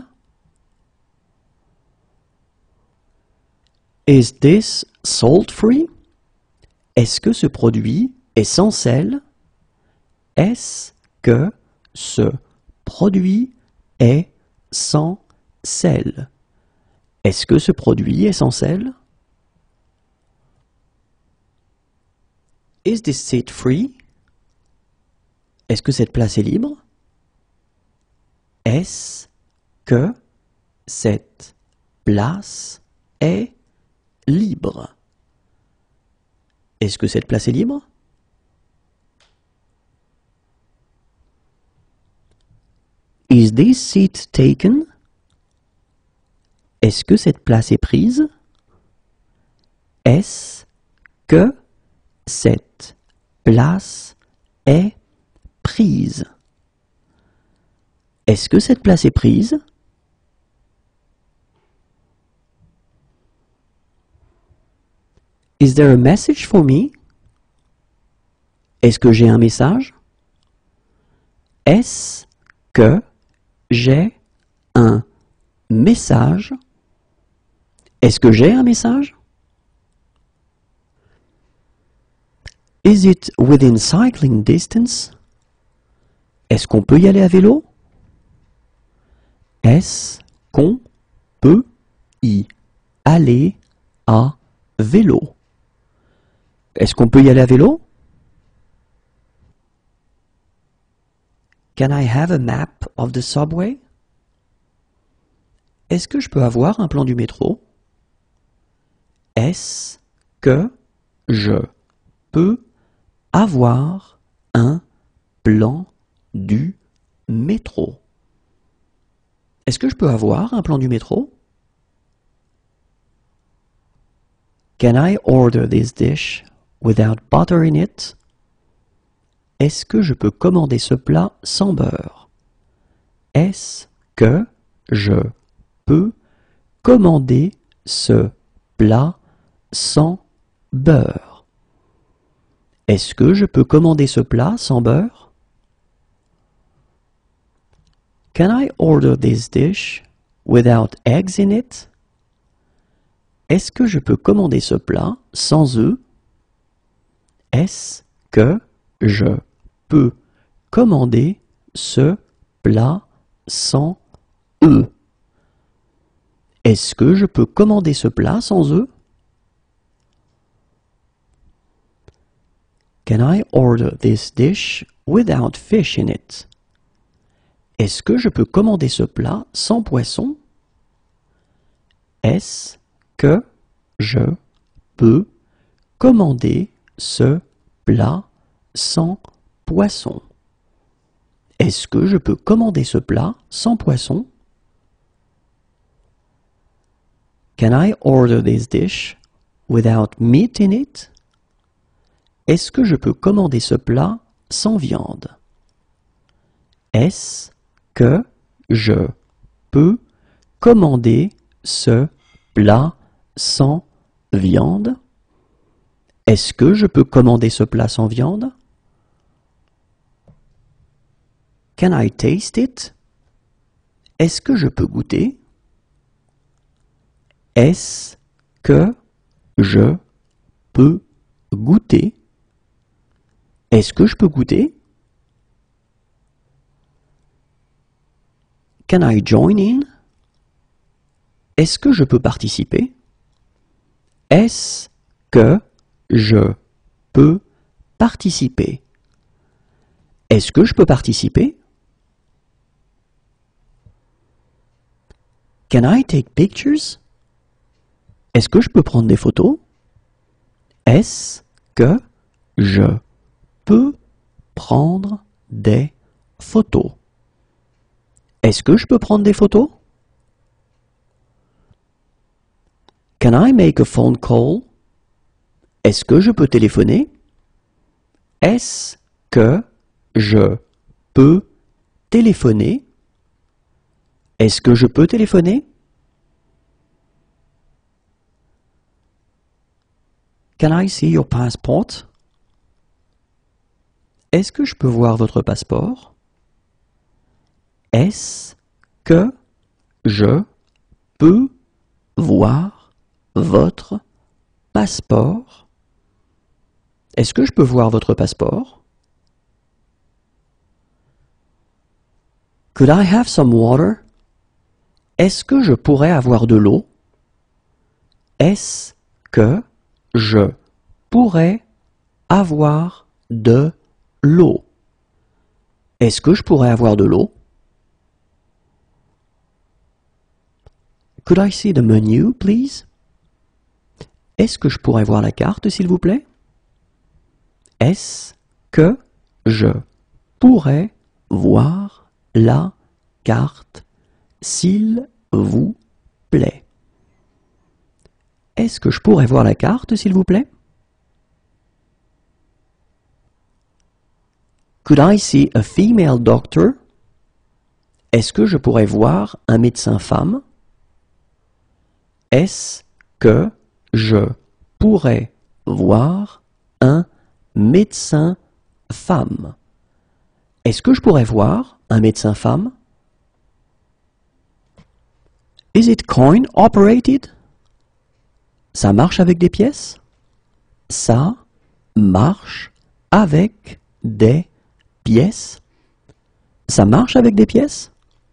Is this salt-free? Est-ce que ce produit est sans sel? Est-ce que ce produit est sans sel? Est-ce que ce produit est sans sel? Is this seat free? Est-ce que cette place est libre? Est-ce que cette place est libre? Est-ce que cette place est libre? Is this seat taken? Est-ce que cette place est prise? Est-ce que cette place est prise? Est-ce que cette place est prise? Is there a message for me? Est-ce que j'ai un message? Est-ce que j'ai un message? Est-ce que j'ai un message? Is it within cycling distance? Est-ce qu'on peut y aller à vélo? Est-ce qu'on peut y aller à vélo? Est-ce qu'on peut y aller à vélo? Can I have a map of the subway? Est-ce que je peux avoir un plan du métro? Est-ce que je peux avoir un plan du métro? Est-ce que je peux avoir un plan du métro? Can I order this dish without butter in it? Est-ce que je peux commander ce plat sans beurre? Est-ce que je peux commander ce plat sans beurre? Est-ce que je peux commander ce plat sans beurre? Can I order this dish without eggs in it? Est-ce que je peux commander ce plat sans œufs? Est-ce que je peux commander ce plat sans œufs? Est-ce que je peux commander ce plat sans œufs? Can I order this dish without fish in it? Est-ce que je peux commander ce plat sans poisson? Est-ce que je peux commander ce plat sans poisson? Est-ce que je peux commander ce plat sans poisson? Can I order this dish without meat in it? Est-ce que je peux commander ce plat sans viande? Est-ce que je peux commander ce plat sans viande? Est-ce que je peux commander ce plat sans viande? Can I taste it? Est-ce que je peux goûter? Est-ce que je peux goûter? Est-ce que je peux goûter? Can I join in? Est-ce que je peux participer? Est-ce que je peux participer? Est-ce que je peux participer? Can I take pictures? Est-ce que je peux prendre des photos? Est-ce que je peux prendre des photos? Est-ce que je peux prendre des photos? Can I make a phone call? Est-ce que je peux téléphoner? Est-ce que je peux téléphoner? Est-ce que je peux téléphoner? Can I see your passport? Est-ce que je peux voir votre passeport? Est-ce que je peux voir votre passeport? Est-ce que je peux voir votre passeport? Could I have some water? Est-ce que je pourrais avoir de l'eau? Est-ce que je pourrais avoir de l'eau? Est-ce que je pourrais avoir de l'eau? Could I see the menu, please? Est-ce que je pourrais voir la carte, s'il vous plaît? Est-ce que je pourrais voir la carte, s'il vous plaît? Est-ce que je pourrais voir la carte, s'il vous plaît? Could I see a female doctor? Est-ce que je pourrais voir un médecin femme? Est-ce que je pourrais voir un médecin femme? Est-ce que je pourrais voir un médecin femme? Is it coin operated? Ça marche avec des pièces? Ça marche avec des pièces? Ça marche avec des pièces?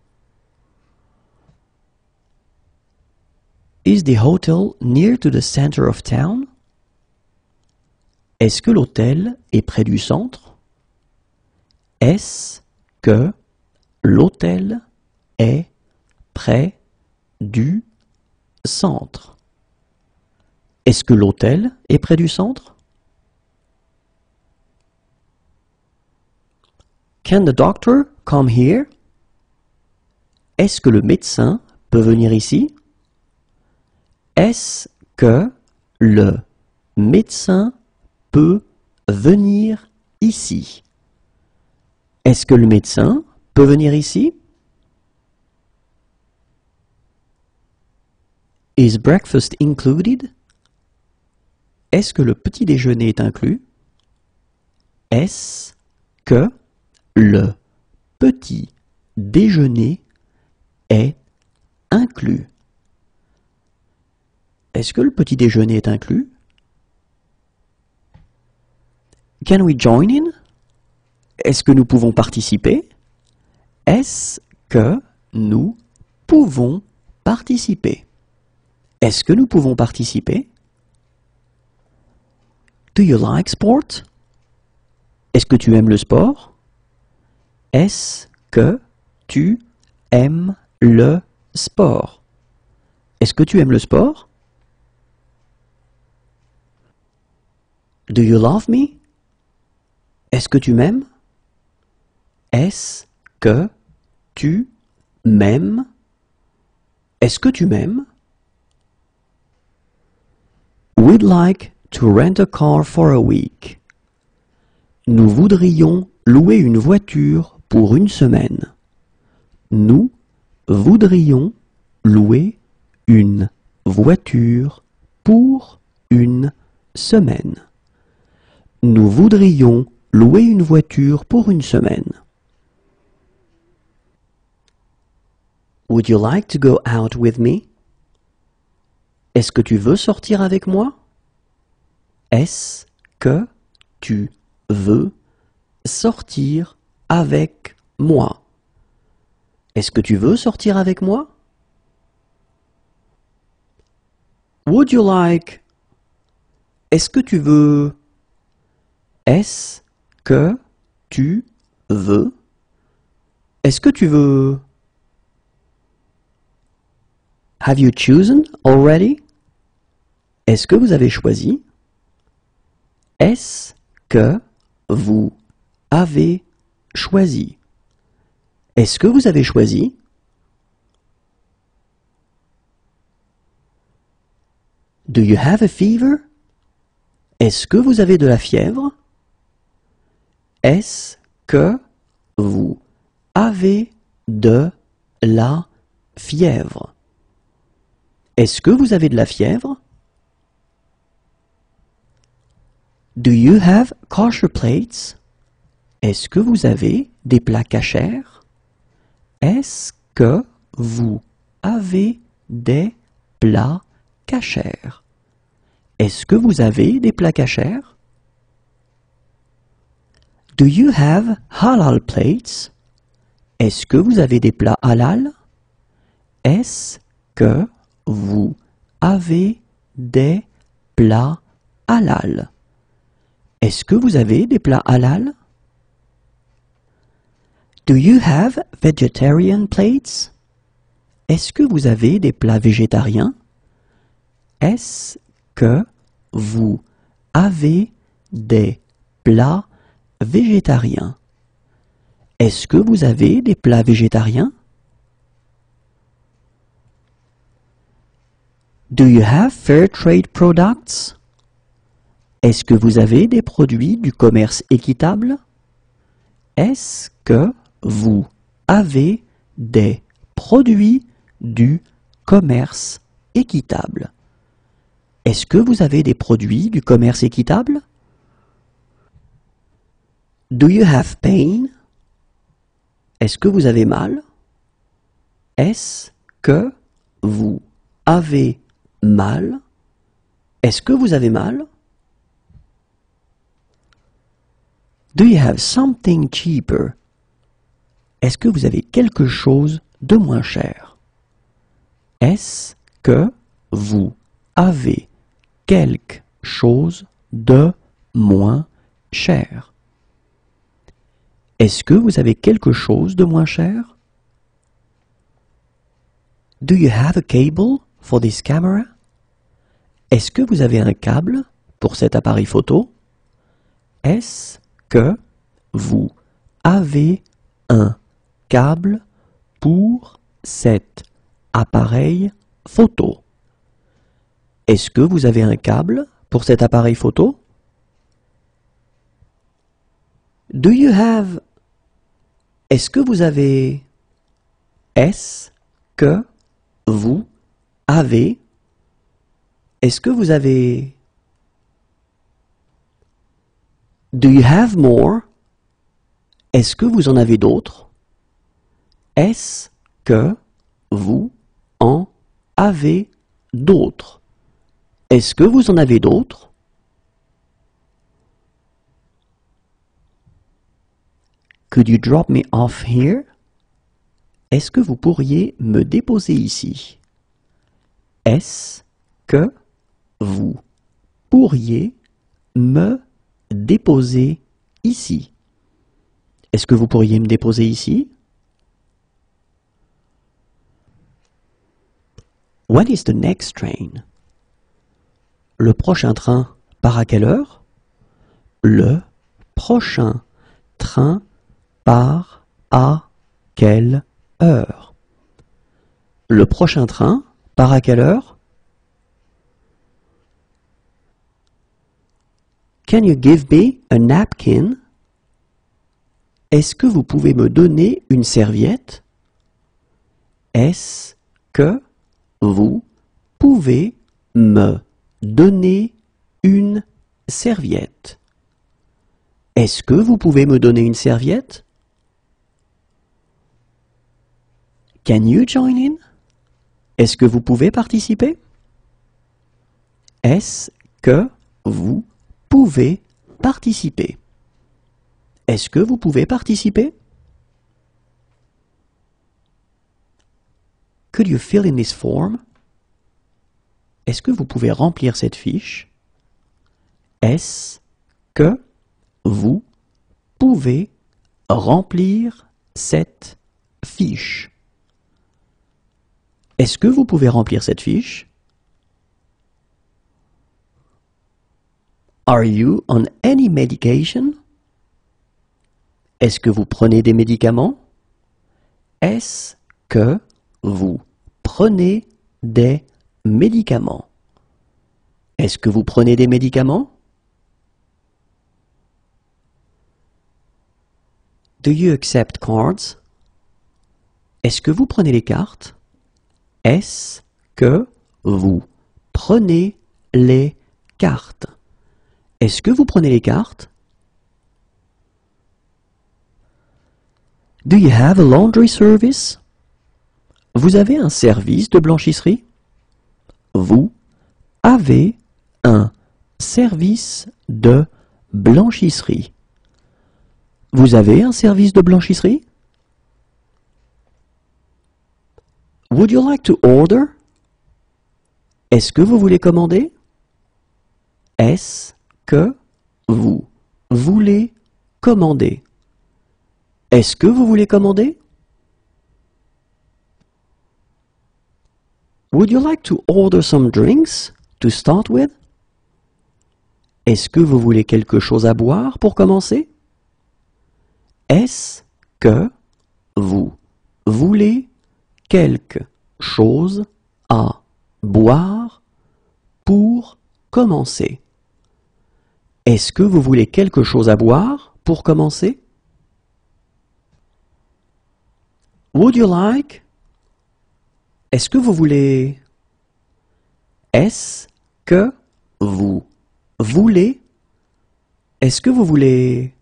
Is the hotel near to the center of town? Est-ce que l'hôtel est près du centre? Est-ce que l'hôtel est près du centre? Est-ce que l'hôtel est près du centre? Can the doctor come here? Est-ce que le médecin peut venir ici? Est-ce que le médecin peut venir ici? Est-ce que le médecin peut venir ici? Is breakfast included? Est-ce que le petit déjeuner est inclus? Est-ce que le petit déjeuner est inclus? Est-ce que le petit déjeuner est inclus? Can we join in? Est-ce que nous pouvons participer? Est-ce que nous pouvons participer? Est-ce que nous pouvons participer? Do you like sport? Est-ce que tu aimes le sport? Est-ce que tu aimes le sport? Est-ce que tu aimes le sport? Do you love me? Est-ce que tu m'aimes? Est-ce que tu m'aimes? Est-ce que tu m'aimes? We'd like to rent a car for a week. Nous voudrions louer une voiture pour une semaine. Nous voudrions louer une voiture pour une semaine. Nous voudrions louer une voiture pour une semaine. Would you like to go out with me? Est-ce que tu veux sortir avec moi? Est-ce que tu veux sortir avec moi? Est-ce que tu veux sortir avec moi? Would you like? Est-ce que tu veux? Est-ce que tu veux? Est-ce que tu veux? Have you chosen already? Est-ce que vous avez choisi? Est-ce que vous avez choisi? Est-ce que vous avez choisi? Do you have a fever? Est-ce que vous avez de la fièvre? Est-ce que vous avez de la fièvre? Est-ce que vous avez de la fièvre? Do you have kosher plates? Est-ce que vous avez des plats kashers? Est-ce que vous avez des plats kashers? Est-ce que vous avez des plats kashers? Do you have halal plates? Est-ce que vous avez des plats halal? Est-ce que vous avez des plats halal? Est-ce que vous avez des plats halal? Do you have vegetarian plates? Est-ce que vous avez des plats végétariens? Est-ce que vous avez des plats végétariens? Est-ce que vous avez des plats végétariens? Do you have fair trade products? Est-ce que vous avez des produits du commerce équitable? Est-ce que vous avez des produits du commerce équitable? Est-ce que vous avez des produits du commerce équitable? Do you have pain? Est-ce que vous avez mal? Est-ce que vous avez mal? Est-ce que vous avez mal? Do you have something cheaper? Est-ce que vous avez quelque chose de moins cher? Est-ce que vous avez quelque chose de moins cher? Est-ce que vous avez quelque chose de moins cher? Do you have a cable for this camera? Est-ce que vous avez un câble pour cet appareil photo? Est-ce que vous avez un câble pour cet appareil photo? Est-ce que vous avez un câble pour cet appareil photo? Do you have? Est-ce que vous avez? Est-ce que vous avez? Est-ce que vous avez? Do you have more? Est-ce que vous en avez d'autres? Est-ce que vous en avez d'autres? Est-ce que vous en avez d'autres? Could you drop me off here? Est-ce que vous pourriez me déposer ici? Est-ce que vous pourriez me déposer ici? Est-ce que vous pourriez me déposer ici? When is the next train? Le prochain train part à quelle heure? Le prochain train part à quelle heure? Le prochain train part à quelle heure? Can you give me a napkin? Est-ce que vous pouvez me donner une serviette? Est-ce que vous pouvez me donner une serviette? Est-ce que vous pouvez me donner une serviette? Can you join in? Est-ce que vous pouvez participer? Est-ce que vous pouvez participer? Est-ce que vous pouvez participer? Could you fill in this form? Est-ce que vous pouvez remplir cette fiche? Est-ce que vous pouvez remplir cette fiche? Est-ce que vous pouvez remplir cette fiche? Are you on any medication? Est-ce que vous prenez des médicaments? Est-ce que vous prenez des médicaments? Est-ce que vous prenez des médicaments? Do you accept cards? Est-ce que vous prenez les cartes? Est-ce que vous prenez les cartes? Est-ce que vous prenez les cartes? Do you have a laundry service? Vous avez un service de blanchisserie? Vous avez un service de blanchisserie. Vous avez un service de blanchisserie? Would you like to order? Est-ce que vous voulez commander? Est-ce que vous voulez commander? Est-ce que vous voulez commander? Would you like to order some drinks to start with? Est-ce que vous voulez quelque chose à boire pour commencer? Est-ce que vous voulez quelque chose à boire pour commencer? Est-ce que vous voulez quelque chose à boire pour commencer? Would you like? Est-ce que vous voulez? Est-ce que vous voulez? Est-ce que vous voulez?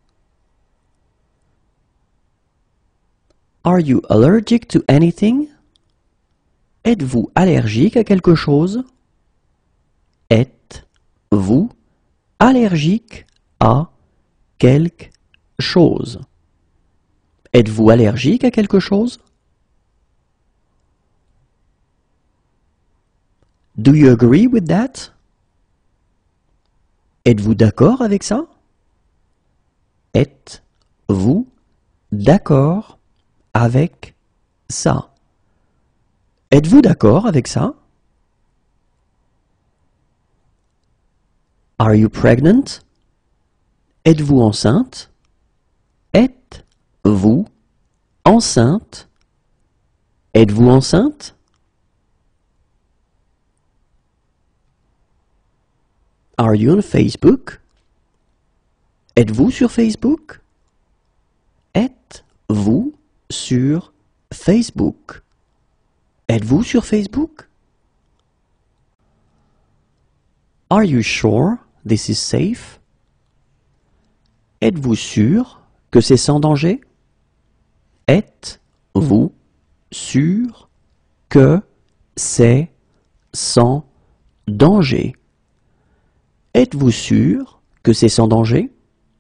Are you allergic to anything? Êtes-vous allergique à quelque chose? Êtes-vous allergique à quelque chose? Êtes-vous allergique à quelque chose? Do you agree with that? Êtes-vous d'accord avec ça? Êtes-vous d'accord avec ça? Êtes-vous d'accord avec ça? Are you pregnant? Êtes-vous enceinte? Êtes-vous enceinte? Êtes-vous enceinte? Are you on Facebook? Êtes-vous sur Facebook? Êtes-vous sur Facebook? Êtes-vous sur Facebook? Are you sure this is safe? Êtes-vous sûr que c'est sans danger? Êtes-vous sûr que c'est sans danger? Êtes-vous sûr que c'est sans danger?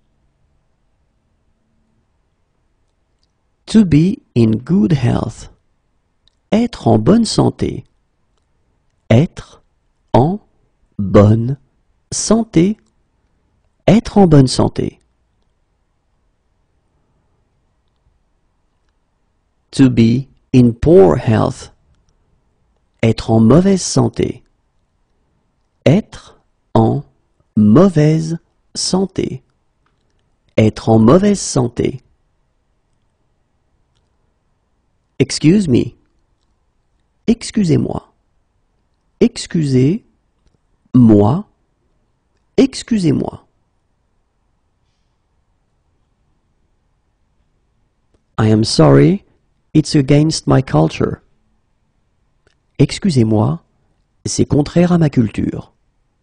To be in good health. Être en bonne santé. Être en bonne santé. Être en bonne santé. To be in poor health. Être en mauvaise santé. Être en mauvaise santé. Être en mauvaise santé. Excuse me. Excusez-moi. Excusez-moi. Excusez-moi. I am sorry, it's against my culture. Excusez-moi, c'est contraire à ma culture.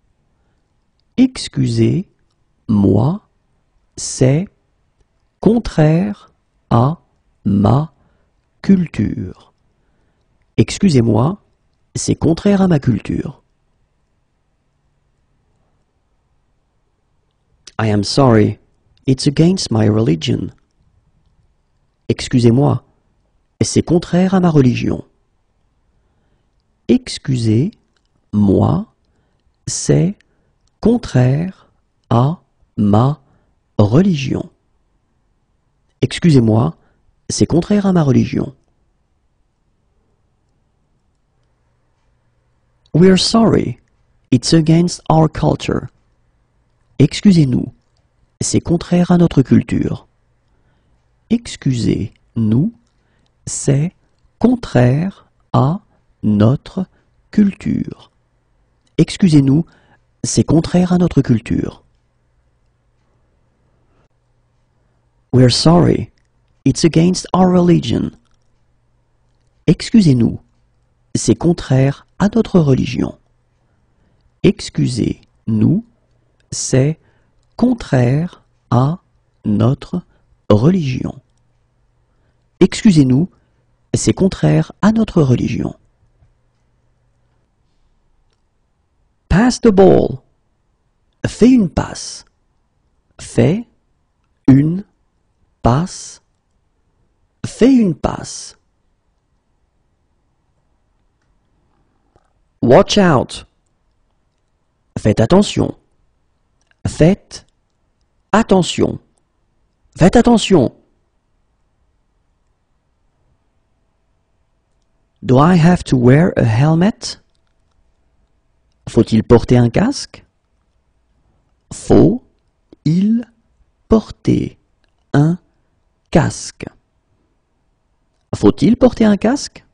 Excusez-moi, c'est contraire à ma culture. Excusez-moi, c'est contraire à ma culture. I am sorry, it's against my religion. Excusez-moi, c'est contraire à ma religion. Excusez-moi, c'est contraire à ma religion. Excusez-moi, c'est contraire à ma religion. We're sorry, it's against our culture. Excusez-nous, c'est contraire à notre culture. Excusez-nous, c'est contraire à notre culture. Excusez-nous, c'est contraire à notre culture. We're sorry, it's against our religion. Excusez-nous, c'est contraire à notre religion. Excusez-nous, c'est contraire à notre religion. Excusez-nous, c'est contraire à notre religion. Pass the ball. Fais une passe. Fais une passe. Fais une passe. Watch out. Faites attention. Faites attention. Faites attention. Do I have to wear a helmet? Faut-il porter un casque? Faut-il porter un casque? Faut-il porter un casque?